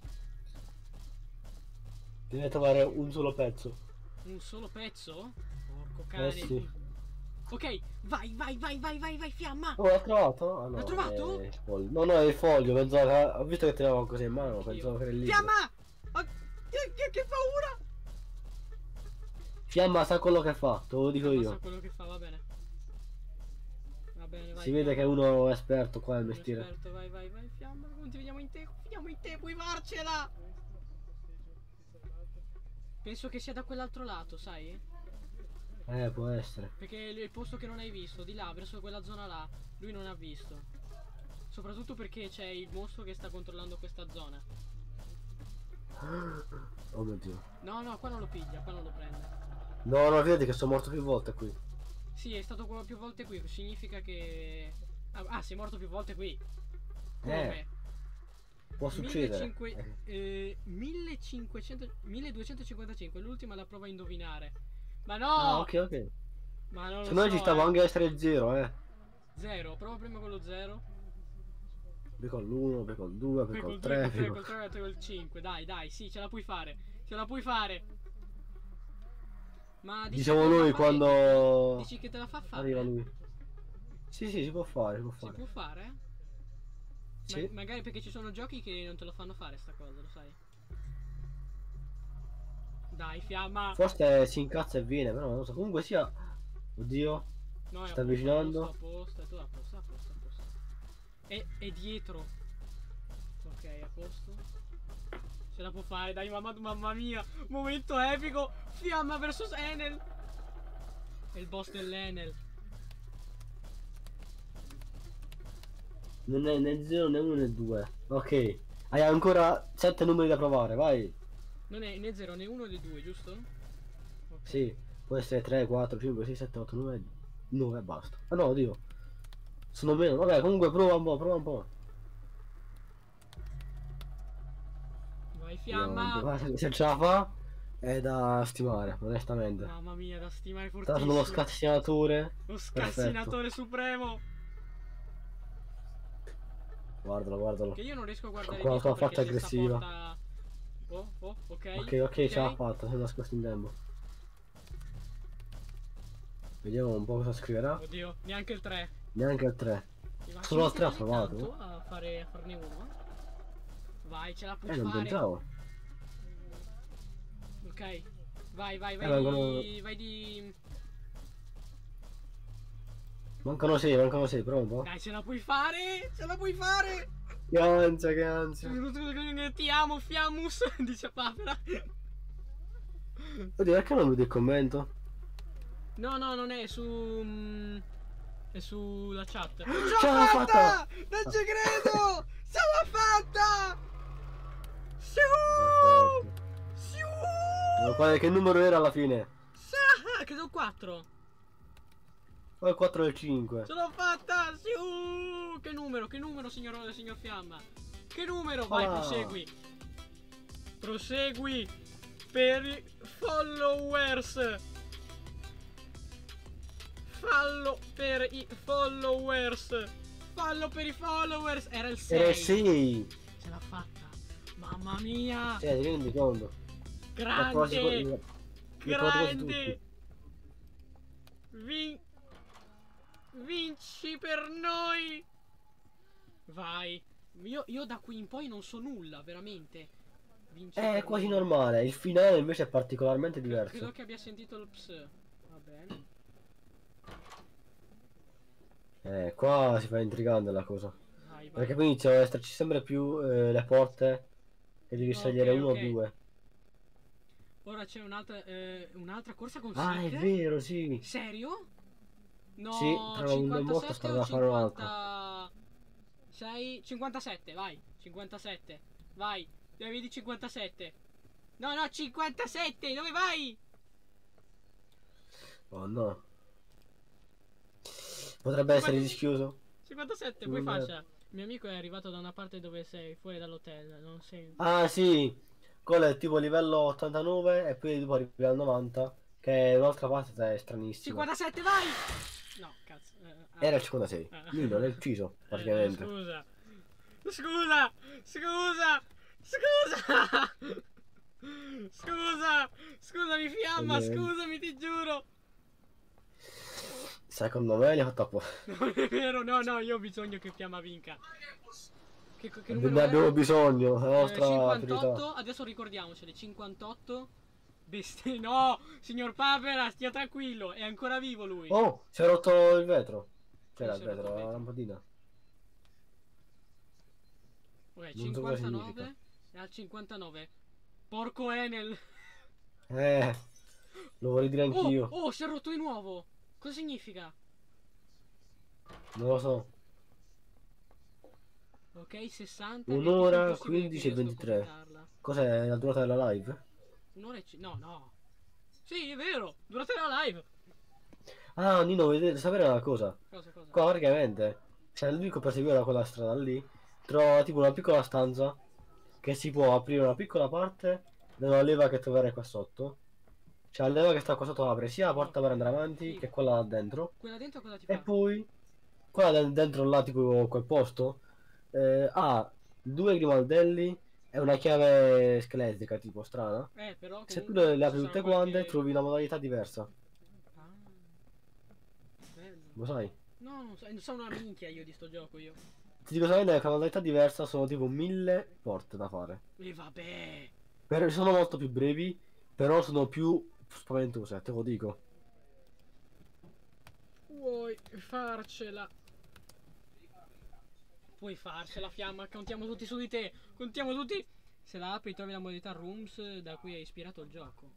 Deve trovare un solo pezzo. un solo pezzo? Porco cane. Eh sì. Ok, vai, vai, vai, vai, vai, vai, Fiamma. Oh, l'ha trovato? Ah, no, L'ha trovato? è il foglio. No, no, è il foglio. Pensavo che... Ho visto che teneva così in mano. Pensavo che era il libro. Fiamma! Oh, che, che, che paura! Fiamma sa quello che fa, te lo dico Fiamma sa io. quello che fa, va bene. Va bene, vai. Si vede che uno è esperto qua nel Sono mestiere. esperto, vai, vai, vai, Fiamma. Confidiamo in te, confidiamo in te, puoi farcela! Penso che sia da quell'altro lato, sai? Eh, può essere. Perché è il posto che non hai visto, di là, verso quella zona là, lui non ha visto. Soprattutto perché c'è il mostro che sta controllando questa zona. Oh mio dio. No, no, qua non lo piglia, qua non lo prende. No, no, vedi che sono morto più volte qui. Sì, è stato qua più volte qui, significa che... Ah, ah, sei morto più volte qui. Come? Eh, può succedere. millecinquecento eh, millecinquecento milleduecentocinquantacinque, l'ultima la prova a indovinare. Ma no! Ah, ok, ok. Ma non lo Se no so, ci stava eh. anche a essere zero, eh. Zero, prova prima con lo zero. Poi con l'uno, poi col due, poi Poi col col tre. tre, col tre, col tre, col cinque. Dai, dai, sì, ce la puoi fare. Ce la puoi fare. Ma dici Diciamo che te la noi fa quando Dici che te la fa fare? arriva lui. Sì, sì, si può fare, si può Si fare. può fare? Sì. Ma- magari perché ci sono giochi che non te lo fanno fare sta cosa, lo sai? Dai, Fiamma. Forse si incazza e viene, però non lo so. Comunque sia. Oddio. No, è sta a posto, avvicinando. A posto, a posto, a posto, a posto, a posto. È, è dietro. Ok, a posto. Ce la può fare, dai, mamma, mamma mia. Momento epico. Fiamma versus Enel. È il boss dell'Enel. Non è né zero né uno né due. Ok. Hai ancora sette numeri da provare, vai. Non è né zero né uno né due, giusto? Sì, può essere tre, quattro, cinque, sei, sette, otto, nove, nove e basta. Ah no, oddio. Sono meno, vabbè, comunque prova un po', prova un po'. Vai Io, fiamma. guarda, se ce la fa è da stimare, onestamente. Mamma mia, da stimare Sta facendo lo fortissimo. scassinatore. Lo Perfetto. scassinatore supremo. Guardalo, guardalo. Che io non riesco a guardare Con la dietro sua faccia perché c'è sta aggressiva. porta. Oh, oh, ok. Ok, ok, ce l'ha fatta, si è nascosto in tempo. Vediamo un po' cosa scriverà. Oddio, neanche il tre. Neanche il tre. Ma Solo ci il tre ha metti così provato? tanto a, fare, a farne uno? Vai, ce la puoi Eh, non fare. pensavo. Ok. Vai, vai, vai Eh, vengono- di... Vai di... Mancano sei, mancano sei, prova un po'. Dai, ce la puoi fare! Ce la puoi fare! Che ansia, che ansia. Ti amo, Fiammus, dice Papera. Oddio, perché non vedi il commento? No, no, non è su... mm, È sulla chat. Ce l'ho fatta! Non ci credo! Ce l'ho fatta! Siu! Perfetto. Siu! Ma quale- che numero era alla fine? Sa- Credo quattro. O il quattro o il cinque? Ce l'ho fatta! Siu! Che numero, che numero, signor, signor Fiamma? Che numero? Vai, Ah. prosegui. Prosegui per i followers. Fallo per i followers. Fallo per i followers. Era il sei. Era il sei! Ce l'ha fatta. Mamma mia. Cioè, ti rendi conto? La prossima- Grande. li- li provo quasi Grande. tutti. Vin... Vinci per noi. Vai. Io, io da qui in poi non so nulla, veramente. Vinci È per quasi noi. normale, il finale invece è particolarmente Credo diverso. che abbia sentito il ps. Va bene. Eh, qua si fa intrigante la cosa. Vai, vai. Perché poi iniziano ad esserci sempre più eh, le porte e devi Ok, scegliere uno ok. o due. Ora c'è un'altra eh, un'altra corsa con Ah, è Sick. vero, sì. Serio? No, Sì, tra un e morto cinquantasette starà o a fare un'altra. cinquantasei? cinquantasette, vai. cinquantasette. Vai. Devi di cinquantasette. No, no, cinquantasette. Dove vai? Oh no. Potrebbe essere cinquantasette. rischioso. cinquantasette, poi Non è- faccia. Mio amico è arrivato da una parte dove sei, fuori dall'hotel. Non sei. Ah, sì. Quello è tipo livello ottantanove e poi dopo arrivi al novanta, che è un'altra parte è stranissima. cinquantasette, vai! No, cazzo. eh, ah. Era il cinquantasei. Ah. Nino l'hai ucciso, Eh, praticamente. scusa. Scusa! Scusa! Scusa! Scusa! Scusami, Fiamma, Eh, scusami, ti giuro! Secondo me li ha fatto apposta. Non è vero, no, no, io ho bisogno che Fiamma vinca. Che, che numero Ne è? abbiamo bisogno, è la Eh, nostra cinquantotto, priorità. adesso ricordiamoceli, cinquantotto. Bestie, no! Signor Papera, stia tranquillo, è ancora vivo lui. Oh, si è rotto il vetro. C'era Cosa il si è rotto vetro, il la vetro? lampadina. Ok, Non so cosa cinquantanove. È al cinquantanove. Porco Enel. Eh, lo vorrei dire Oh, anch'io. oh, si è rotto di nuovo. Cosa significa? Non lo so. Ok, sessanta. Un'ora, venticinque, sì, quindici e riesco a ventitré. completarla. Cos'è la durata della live? Un'ora e... c- No, no. Sì, è vero. Durante la live. Ah, Nino, volete sapere una cosa? Cosa, cosa? Qua praticamente, se lui che perseguiva quella strada lì, trova tipo una piccola stanza che si può aprire una piccola parte della leva che troverai qua sotto. Cioè la leva che sta qua sotto apre sia la porta per andare avanti Sì. che quella là dentro. Quella dentro cosa ti E fa? poi quella de- dentro là, tipo quel posto, eh, ha due grimaldelli e una chiave scheletrica tipo strana. Eh, però Se tu comunque le, le ci apri sarà tutte qualche- quante trovi una modalità diversa. Ah, bello. Lo sai? No, non so, non sono una minchia io di sto gioco io. Ti dico solamente che la modalità diversa sono tipo mille porte da fare. E vabbè. Per- sono molto più brevi, però sono più spaventose, te lo dico. Vuoi farcela? Puoi farcela, Fiamma, contiamo tutti su di te. Contiamo tutti. Se la apri trovi la modalità Rooms da cui hai ispirato il gioco.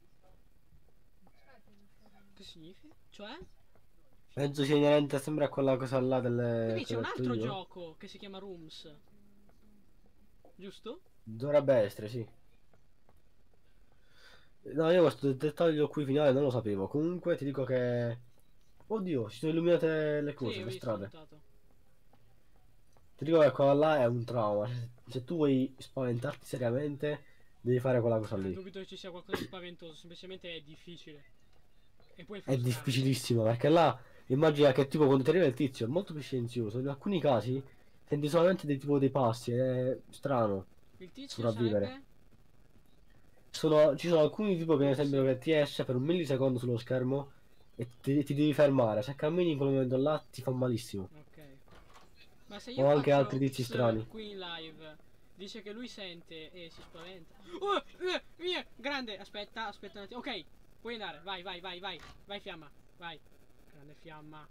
Che significa? Cioè? Penso sia inerente sempre a quella cosa là delle... Quindi c'è che ho un detto altro io. gioco che si chiama Rooms. Giusto? Dovrebbe essere, sì. No, io questo dettaglio qui finale non lo sapevo. Comunque ti dico che... Oddio, si sono illuminate le Sì, cose, ho le visto, ho strade. notato. Ti dico che quella là è un trauma. Se, se tu vuoi spaventarti seriamente, devi fare quella cosa Eh, lì. dubito che ci sia qualcosa di spaventoso, semplicemente è difficile. E poi è È frustrante. difficilissimo, perché là immagina che tipo quando ti arriva il tizio è molto più silenzioso. In alcuni casi senti solamente dei tipo dei passi, è strano Il tizio sopravvivere. sarebbe? Sono, ci sono alcuni tipo che ne Forse. sembrano che ti esce per un millisecondo sullo schermo e ti, ti devi fermare. Se cammini in quel momento là ti fa malissimo. Ok. Ma se io O anche altri faccio tizi X strani. qui in live, dice che lui sente e si spaventa. Oh, eh, via, grande, aspetta, aspetta un attimo. Ok, puoi andare, vai, vai, vai, vai. Vai fiamma, vai. Grande fiamma.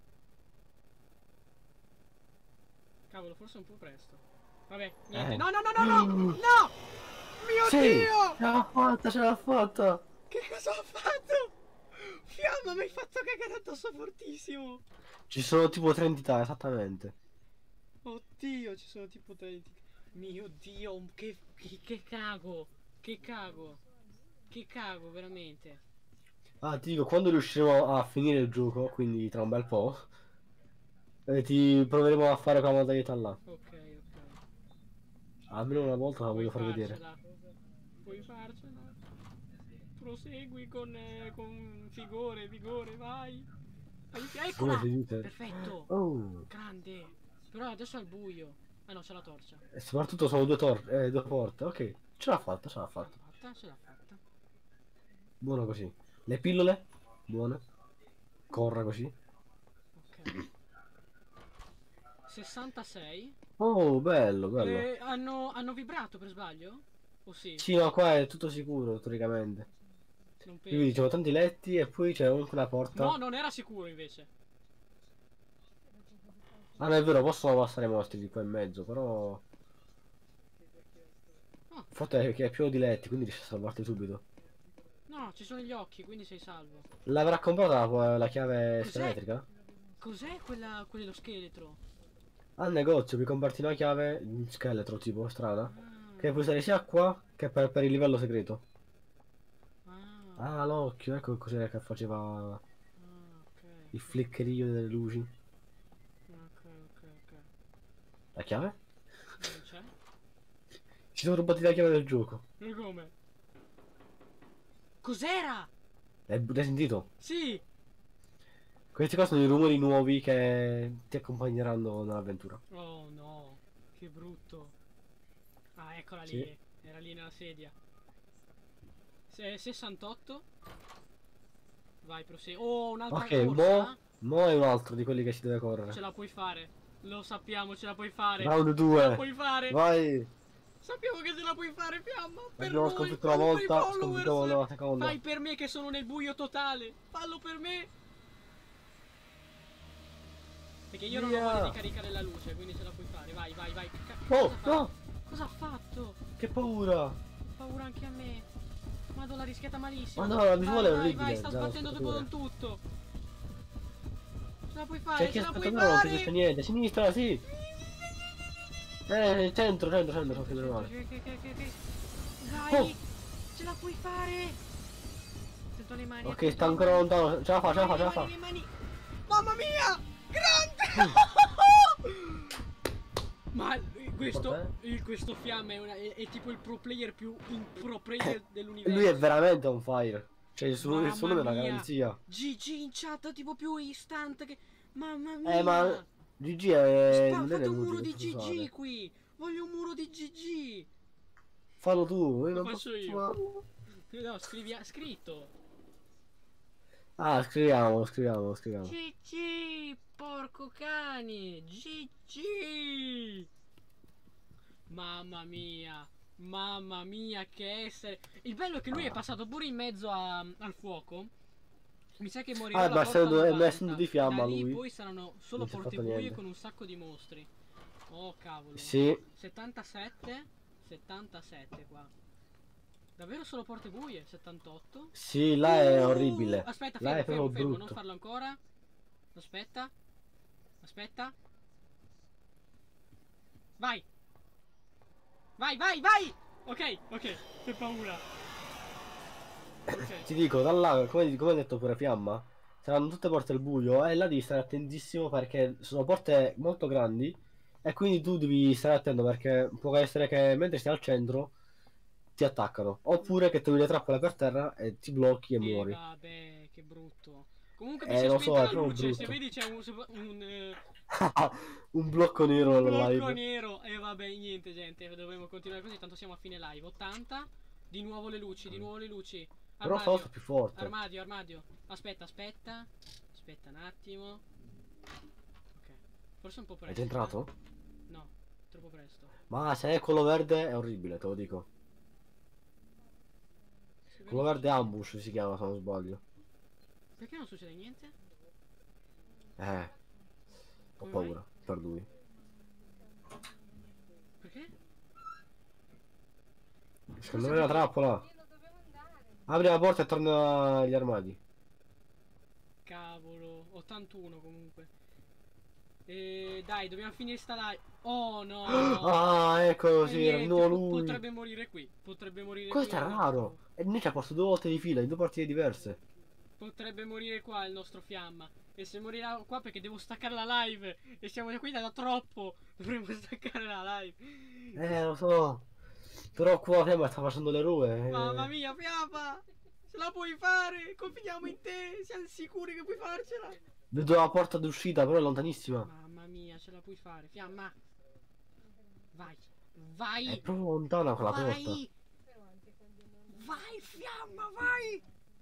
Cavolo, forse è un po' presto. Vabbè, niente. Eh. No, no, no, no, no! No! Mio Sì! Ce Dio! l'ha fatta, ce l'ha fatta! Che cosa ho fatto? Fiamma, mi hai fatto cagare addosso fortissimo. Ci sono tipo tre entità, esattamente. Oddio, ci sono tipo trenta. Mio Dio, che, che, che cago. Che cago. Che cago, veramente. Ah, ti dico, quando riusciremo a finire il gioco, quindi tra un bel po', eh, ti proveremo a fare quella modalità là. Ok, ok. Almeno una volta la Puoi voglio far vedere. farcela. Puoi farcela. Prosegui con, eh, con vigore, vigore, vai. Aiuti- Come Eccola! si dice? Perfetto. Oh! Grande. Però adesso è al buio. Ah no, c'è la torcia. E soprattutto sono due, tor eh, due porte. Ok, ce l'ha fatta, ce l'ha Ce l'ha fatta. fatta, ce l'ha fatta. Buono così. Le pillole? Buone. Corra così. Ok. sessantasei. Oh, bello, bello. Eh, hanno, hanno vibrato per sbaglio? O sì? Sì, ma qua è tutto sicuro, teoricamente. Non Qui vedi, ci penso. sono tanti letti e poi c'è comunque una No, porta. non era sicuro invece. Ah, no, è vero, possono passare mostri di qua in mezzo, però... Oh, Il fatto è che è pieno di letti, quindi riesci a salvarti subito. no, ci sono gli occhi, quindi sei salvo. L'avrà comprata la, la chiave Cos'è? scheletrica? Cos'è quella, quello scheletro? Al negozio puoi comprarti una chiave, un scheletro tipo, strana, che puoi Ah, usare sia qua che per, per il livello segreto. ah, Ah, l'occhio, ecco cos'era che faceva ah, ok. il flickerio delle luci. Ok, ok, ok. La chiave? Non c'è? Ci sono rubati la chiave del gioco. E come? Cos'era? L'hai l'hai sentito? Sì! Questi qua sono i rumori nuovi che ti accompagneranno nell'avventura. Oh no, che brutto. Ah, eccola Sì. lì. Era lì nella sedia. Se- sessantotto. Vai, prosegui. Oh, un'altra Ok, corsa? mo, mo è un altro di quelli che si deve Ce correre. la puoi fare. Lo sappiamo, ce la puoi fare. Round Ce la due. puoi fare. Vai. Sappiamo che ce la puoi fare, Fiamma. Per Abbiamo noi, sconfitto una fallo per i volta, sconfittiamo followers. la seconda. Fai per me che sono nel buio totale. Fallo per me. Perché io non ho Via. voglia di caricare la luce, quindi ce la puoi fare. Vai, vai, vai. Ca- Oh, cosa fa? no. Cosa ha fatto? Che paura. Paura anche a me. Madò, l'ha rischiata malissimo. Ma no, la visuale è vai, vai, orribile, vai, sta già, sbattendo tipo spettatore. con tutto. Ce la puoi C'è fare, chi ce la aspetta puoi me, non fare. succede niente. Sinistra, sì. Eh, centro, centro, centro, so che non male. Che- che- che- che- che- Dai, Oh. ce la puoi fare. Attento alle mani. Ok, attento sta alle ancora mani. lontano. Ce la fa, ce la fa, Le ce la mani, fa. le mani. Mamma mia! Grande! Ma eh, questo, Portare? il- questo fiamma è, una- è- è tipo il pro player più in pro player E lui è dell'universo. veramente on fire. Cioè, il suo, il suo Mamma nome è una mia. garanzia. G G in chat tipo più instant che... Mamma mia. Eh, ma G G è... Spa- non è fate un inutile muro di che si G G usare. qui. Voglio un muro di G G. Fallo tu, io Lo non faccio posso io. farlo. No, scrivi scritto. Ah, scriviamolo, scriviamolo, scriviamo. G G, porco cane. G G. Mamma mia. Mamma mia, che essere. Il bello è che lui è passato pure in mezzo a- al fuoco. Mi sa che morirà Ah, alla ma porta essendo, eh, ma novanta. essendo di E fiamma da lì lui. poi saranno solo Non si è porte fatto buie niente. con un sacco di mostri. Oh cavolo. Sì. settantasette. settantasette qua. Davvero solo porte buie? settantotto. Sì, là è Uh, orribile. Aspetta, Là fermo, è fermo, proprio fermo, non brutto. farlo ancora. Aspetta. Aspetta. Vai. Vai, vai, vai. Ok, ok, che paura. Ok. Ti dico, da là, come, come hai detto pure Fiamma, saranno tutte porte al buio e là devi stare attentissimo perché sono porte molto grandi e quindi tu devi stare attento perché può essere che mentre stai al centro ti attaccano oppure che trovi le trappole per terra e ti blocchi e E muori. vabbè, che brutto. Comunque mi si Eh, è lo spenta so, è la proprio luce. Se brutto. vedi c'è un, un, eh, Un blocco nero un nel blocco live. nero. E vabbè, niente, gente. Dovremmo continuare così. Tanto siamo a fine live. ottanta. Di nuovo le luci, di nuovo le luci. Però stavolta Armadio. più forte. Armadio, armadio. Aspetta, aspetta. Aspetta un attimo. Ok. Forse un po' È presto. già entrato? eh. No, troppo presto. Ma se è quello verde è orribile, te lo dico. Se Quello non verde succede- ambush si chiama se non sbaglio. Perché non succede niente? Eh, ho Come mai? paura per lui. Perché? Secondo Cosa me è una dici? trappola. Apri la porta e torna agli armadi. Cavolo, ottantuno comunque. E dai, dobbiamo finire sta live. Oh no! Ah, ecco E sì, era di niente, nuovo po- lui. potrebbe morire qui. Potrebbe morire qui Questo è il nostro. raro. E noi ci ha posto due volte di fila in due partite diverse. Potrebbe morire qua il nostro Fiamma. E se morirà qua perché devo staccare la live. E siamo qui da troppo. Dovremmo staccare la live. Eh, lo so. Però qua Fiamma sta facendo le rue. Mamma eh. mia, Fiamma! Ce la puoi fare! Confidiamo in te! Siamo sicuri che puoi farcela! Vedo la porta d'uscita, però è lontanissima. Mamma mia, ce la puoi fare. Fiamma! Vai! È Vai! proprio lontana quella porta. Vai! Vai, Fiamma, vai!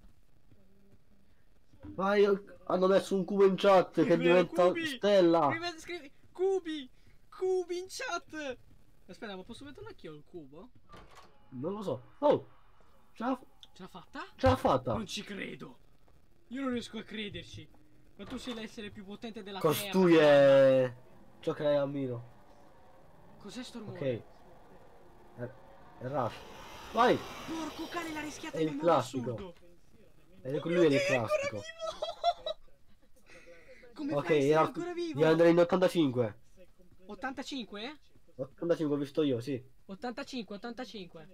Vai, hanno messo un cubo in chat che Vero, diventa cubi! stella. Scrive, scrivi, cubi! Cubi in chat! Aspetta, ma posso metterlo anch'io il cubo? Non lo so. Oh, ce l'ha Ce l'ha fatta? ce l'ha fatta. Non ci credo! Io non riesco a crederci! Ma tu sei l'essere più potente della Costui terra! è ciò che lei ammiro. Cos'è sto Ok. rumore? È, è Rush. Vai! Porco cane, l'ha rischiata È in il un modo classico. assurdo! Ed è Oh lui mio è Dio, il è ancora classico. vivo! Come Ok, fai a essere era, ancora devi vivo? andare in ottantacinque. ottantacinque? ottantacinque ho visto io, sì. ottantacinque, ottantacinque.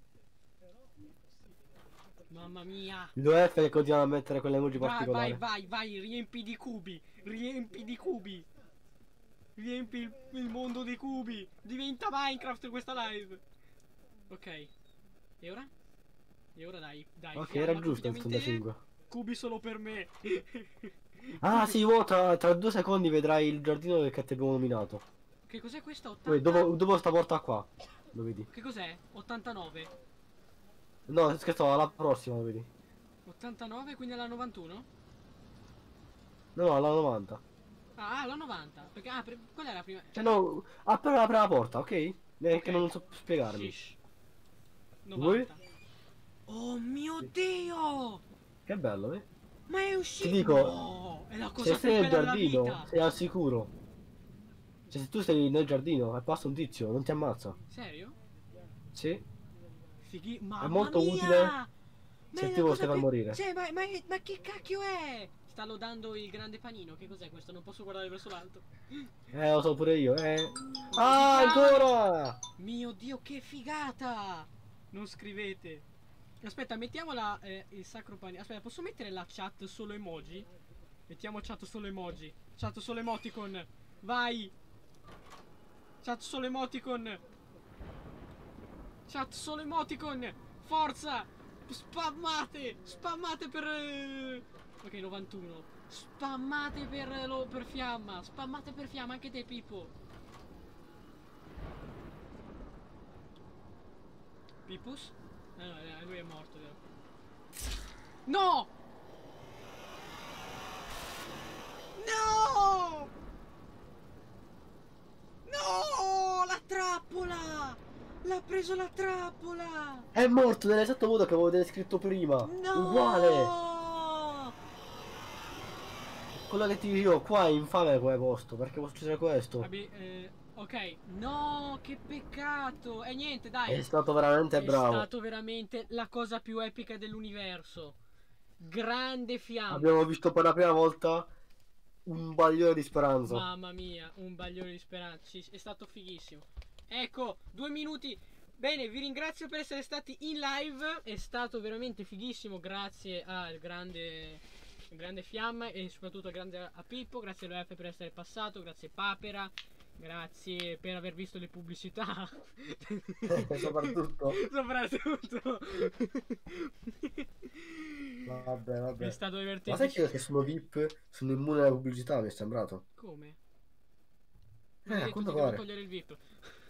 Mamma mia. Il due F che continua a mettere quelle emoji Vai, vai, particolari. vai, vai, riempi di cubi. Riempi di cubi. Riempi il, il mondo dei cubi. Diventa Minecraft questa live. Ok. E ora? E ora dai, dai. Ok, Fiamma, era giusto il confidiamo in te. ottantacinque. Cubi solo per me. Ah sì, mo tra, tra due secondi vedrai il giardino che ti abbiamo nominato. Che cos'è questo? Poi ottanta? dopo, dopo sta porta qua. Lo vedi? Che cos'è? ottantanove. No, scherzo, alla prossima lo vedi. ottantanove, quindi alla novantuno? No, no, alla novanta. Ah, alla novanta. Perché, ah, pre- qual è la prima? Cioè no, appena apre la porta, ok? Eh, Ok. Che non so spiegarmi. Shish. novanta. Oh mio Sì. Dio! Che bello, eh? Ma è uscito! Ti dico, No, è la cosa se più sei nel bella della giardino, vita! sei al sicuro. Cioè se tu sei nel giardino e passa un tizio, non ti ammazza. Serio? Sì? Fighi... Mamma È molto mia! utile Ma se è ti la vuoi cosa far più... morire. Cioè, ma, ma, ma che cacchio è? Sta lodando il grande panino. Che cos'è questo? Non posso guardare verso l'alto. Eh, lo so pure io, eh. Oh, Ah, di cane! ancora! Mio Dio, che figata! Non scrivete. Aspetta, mettiamo la, eh, il sacro panino. Aspetta, posso mettere la chat solo emoji? Mettiamo chat solo emoji. Chat solo emoticon. Vai! Chat solo emoticon. Chat solo emoticon. Forza! Spammate! Spammate per... eh, Ok, novantuno. Spammate per, eh, lo, per Fiamma. Spammate per Fiamma, anche te, Pippo. Pippus? Eh, no, eh, lui è morto, vero? No! No! No! La trappola! L'ha preso la trappola! È morto nell'esatto modo che avevo descritto prima. No! Uguale! Quello che ti dico io, qua è infame come posto, perché può succedere questo. Vabbè, eh, ok. No, che peccato! E niente, dai. È stato veramente È bravo. stato veramente la cosa più epica dell'universo. Grande Fiamma. Abbiamo visto per la prima volta un bagliore di speranza. Mamma mia, un bagliore di speranza. Sì, è stato fighissimo. Ecco, due minuti. Bene, vi ringrazio per essere stati in live. È stato veramente fighissimo. Grazie al grande, grande Fiamma e soprattutto al grande a Pippo. Grazie all'O F per essere passato. Grazie Papera. Grazie per aver visto le pubblicità. Soprattutto. Soprattutto. Vabbè, vabbè. È stato Ma divertente. sai che io che sono V I P sono immune alla pubblicità, mi è sembrato. Come? Eh, Eh, a tu quanto ti devo pare. togliere il V I P.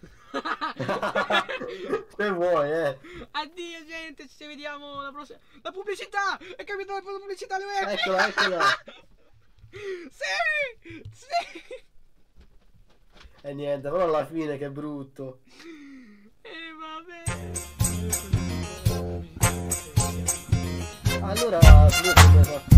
Se vuoi, eh. Addio gente, ci vediamo la prossima. La pubblicità! È capitata la pubblicità alle web! Eccola, eccola. Sì! Sì! E niente, però alla fine che brutto. E vabbè. Allora, tu come hai fatto?